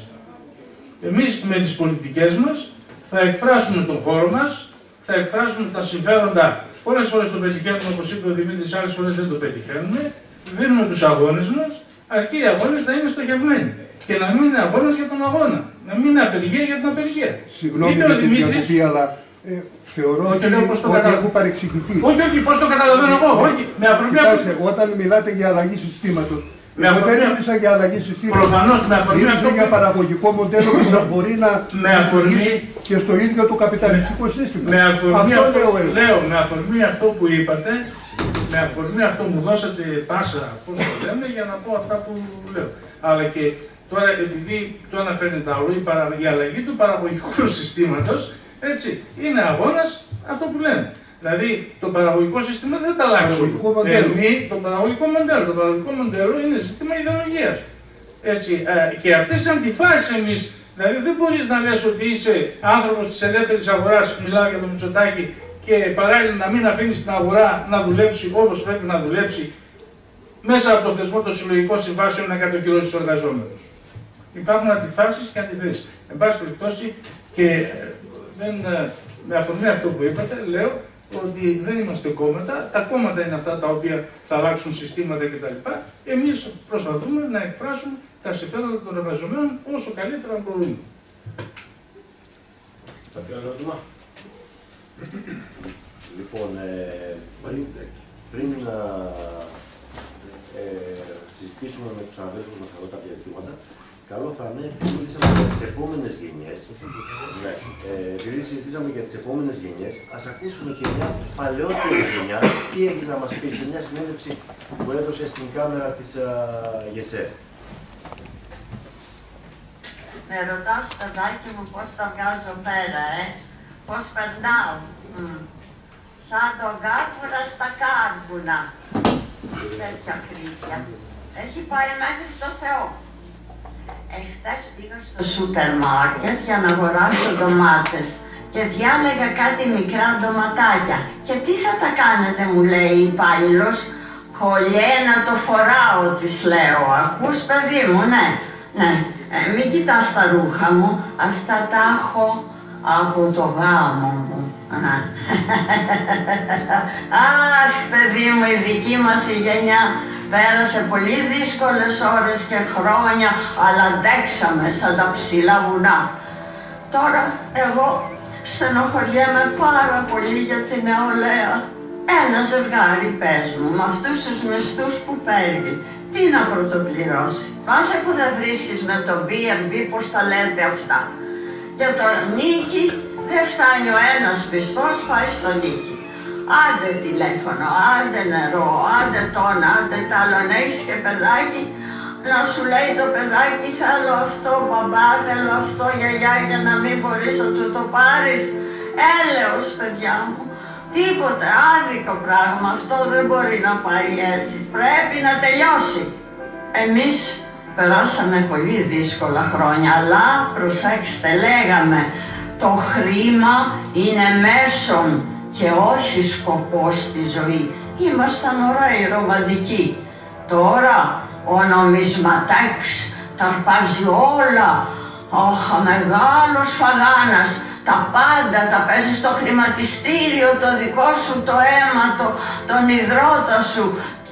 Εμείς με τις πολιτικές μας θα εκφράσουμε τον χώρο μας, θα εκφράσουμε τα συμφέροντα. Πολλές φορές το πετυχαίνουμε, όπως είπε ο Δημήτρης, άλλες φορές δεν το πετυχαίνουμε. Δίνουμε τους αγώνες μας, αρκεί οι αγώνες να είναι στοχευμένοι. Και να μην είναι αγώνας για τον αγώνα. Να μην είναι απεργία για την απεργία. Συγγνώμη για την διακοπή, αλλά ε, θεωρώ ότι, ότι έχω παρεξηγηθεί. Όχι, όχι, πώς το καταλαβαίνω εγώ. Όχι, με αφορμή. Κοιτάξτε, όταν μιλάτε για αλλαγή συστήματος, εγώ δεν μίλησα για αλλαγή συστήματος. Προφανώς, με αφορμή μίλησα αυτό για παραγωγικό μοντέλο που θα μπορεί να λειτουργήσει και στο ίδιο το καπιταλιστικό σύστημα. Με αφορμή αυτό, αυτό, λέω, λέω, με αφορμή αυτό που είπατε, με αφορμή αυτό μου δώσατε πάσα, πώς το λέμε, για να πω αυτά που λέω. Αλλά και τώρα, επειδή το αναφέρνετε άλλο, η, παρα... η αλλαγή του παραγωγικού συστήματος, έτσι, είναι αγώνας αυτό που λέμε. Δηλαδή, το παραγωγικό σύστημα δεν θα αλλάξουμε. Εμείς, το παραγωγικό μοντέλο. Το παραγωγικό μοντέλο είναι ζήτημα ιδεολογίας. Έτσι, ε, και αυτές τις αντιφάσεις εμείς, δηλαδή δεν μπορείς να λες ότι είσαι άνθρωπος της ελεύθερης αγοράς, μιλάω για το Μητσοτάκη, και παράλληλα να μην αφήνεις την αγορά να δουλέψει όπως πρέπει να δουλέψει, μέσα από το θεσμό των συλλογικών συμβάσεων να κατοχυρώσει τους εργαζόμενους. Υπάρχουν αντιφάσεις και αντιθέσεις. Εν πάση περιπτώσει, και δεν, με αφορμή αυτό που είπατε, λέω ότι δεν είμαστε κόμματα. Τα κόμματα είναι αυτά τα οποία θα αλλάξουν συστήματα κτλ. Εμείς προσπαθούμε να εκφράσουμε τα συμφέροντα των εργαζομένων όσο καλύτερα μπορούμε. Λοιπόν, ε, πριν, πριν να ε, συζητήσουμε με τους αδέλφους μας εδώ κάποια ζητήματα, καλό θα είναι, επειδή μιλήσαμε για τις επόμενες γενιές, ναι, ε, επειδή συζητήσαμε για τις επόμενες γενιές, ας ακούσουμε και μια παλαιότερη γενιά, τι έχει να μας πει σε μια συνέντευξη που έδωσε στην κάμερα της ΓΕΣΕ. Με ρωτάς, παιδάκι μου, πώς τα βγάζω πέρα, ε, πώς περνάω. Mm. Σαν τον κάρπουρα στα κάρπουνα. Τέτοια κρίτια. Έχει πάει μέχρι στο Θεό. Εχθές πήγα στο σούπερ μάρκετ για να αγοράσω ντομάτες και διάλεγα κάτι μικρά ντοματάκια. Και τι θα τα κάνετε, μου λέει η υπάλληλος. Κολλιέ να το φοράω, της λέω. Ακούς, παιδί μου, ναι. Ναι. Ε, μην κοιτάς τα ρούχα μου, αυτά τα έχω από το γάμο μου. Αχ, παιδί μου, η δική μας η γενιά πέρασε πολύ δύσκολες ώρες και χρόνια, αλλά αντέξαμε σαν τα ψηλά βουνά. Τώρα εγώ στενοχωριέμαι πάρα πολύ για την νεολαία. Ένα ζευγάρι, πες μου, με αυτούς τους μισθούς που παίρνει, τι να πρωτοπληρώσει. Πάσε που δεν βρίσκεις με το μπι εν μπι, πώς τα λέτε αυτά. Για το νίκη δεν φτάνει ο ένας μισθός, πάει στο νίκη. Άντε τηλέφωνο, άντε νερό, άντε τόνα, άντε τ' άλλο. Αν έχεις και παιδάκι, να σου λέει το παιδάκι θέλω αυτό μπαμπά, θέλω αυτό γιαγιά, για να μην μπορείς να του το πάρεις. Έλεος, παιδιά μου. Τίποτε, άδικο πράγμα, αυτό δεν μπορεί να πάει έτσι. Πρέπει να τελειώσει. Εμείς περάσαμε πολύ δύσκολα χρόνια, αλλά προσέξτε, λέγαμε, το χρήμα είναι μέσον και όχι σκοπός στη ζωή. Ήμασταν ωραίοι, ρομαντικοί. Τώρα ο νομισματέξ τα αρπάζει όλα. Αχ, μεγάλος φαγάνας. Τα πάντα τα παίζει στο χρηματιστήριο, το δικό σου το αίμα, το, τον υδρότα σου,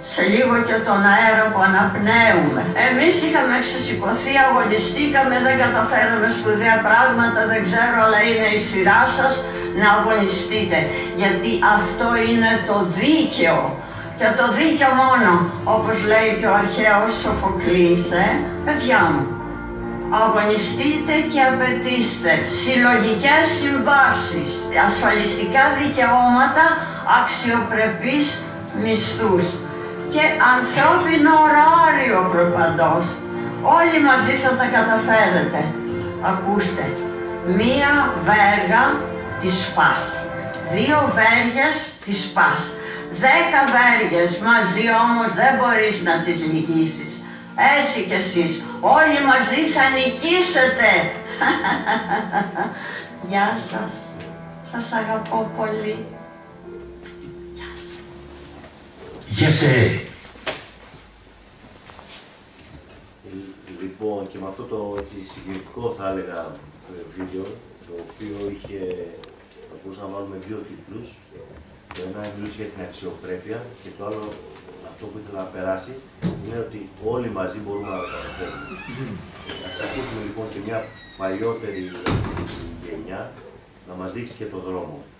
σε λίγο και τον αέρα που αναπνέουμε. Εμείς είχαμε ξεσηκωθεί, αγωνιστήκαμε, δεν καταφέραμε σπουδαία πράγματα, δεν ξέρω, αλλά είναι η σειρά σας να αγωνιστείτε. Γιατί αυτό είναι το δίκαιο. Και το δίκαιο μόνο, όπως λέει και ο αρχαίος Σοφοκλής, ε, παιδιά μου. Αγωνιστείτε και απαιτήστε συλλογικές συμβάσεις, ασφαλιστικά δικαιώματα, αξιοπρεπείς μισθούς και ανθρώπινο ωράριο προπαντός. Όλοι μαζί θα τα καταφέρετε. Ακούστε, μία βέργα τη σπάς, δύο βέργες τη σπάς, δέκα βέργες μαζί όμως δεν μπορείς να τις νικήσεις. Έτσι κι εσείς, όλοι μαζί θα νικήσετε. Γεια σας, σας αγαπώ πολύ. Γεια σας. Γεια σε. Λοιπόν, και με αυτό το έτσι, συγκεκριτικό θα έλεγα βίντεο, το οποίο είχε, θα μπορούσαμε να βάλουμε δύο τίτλους. Το ένα μιλούσε για την αξιοπρέπεια και το άλλο, αυτό που ήθελα να περάσει, είναι ότι όλοι μαζί μπορούμε να τα καταφέρουμε. Ας ακούσουμε λοιπόν και μια παλιότερη έτσι, γενιά να μας δείξει και το δρόμο.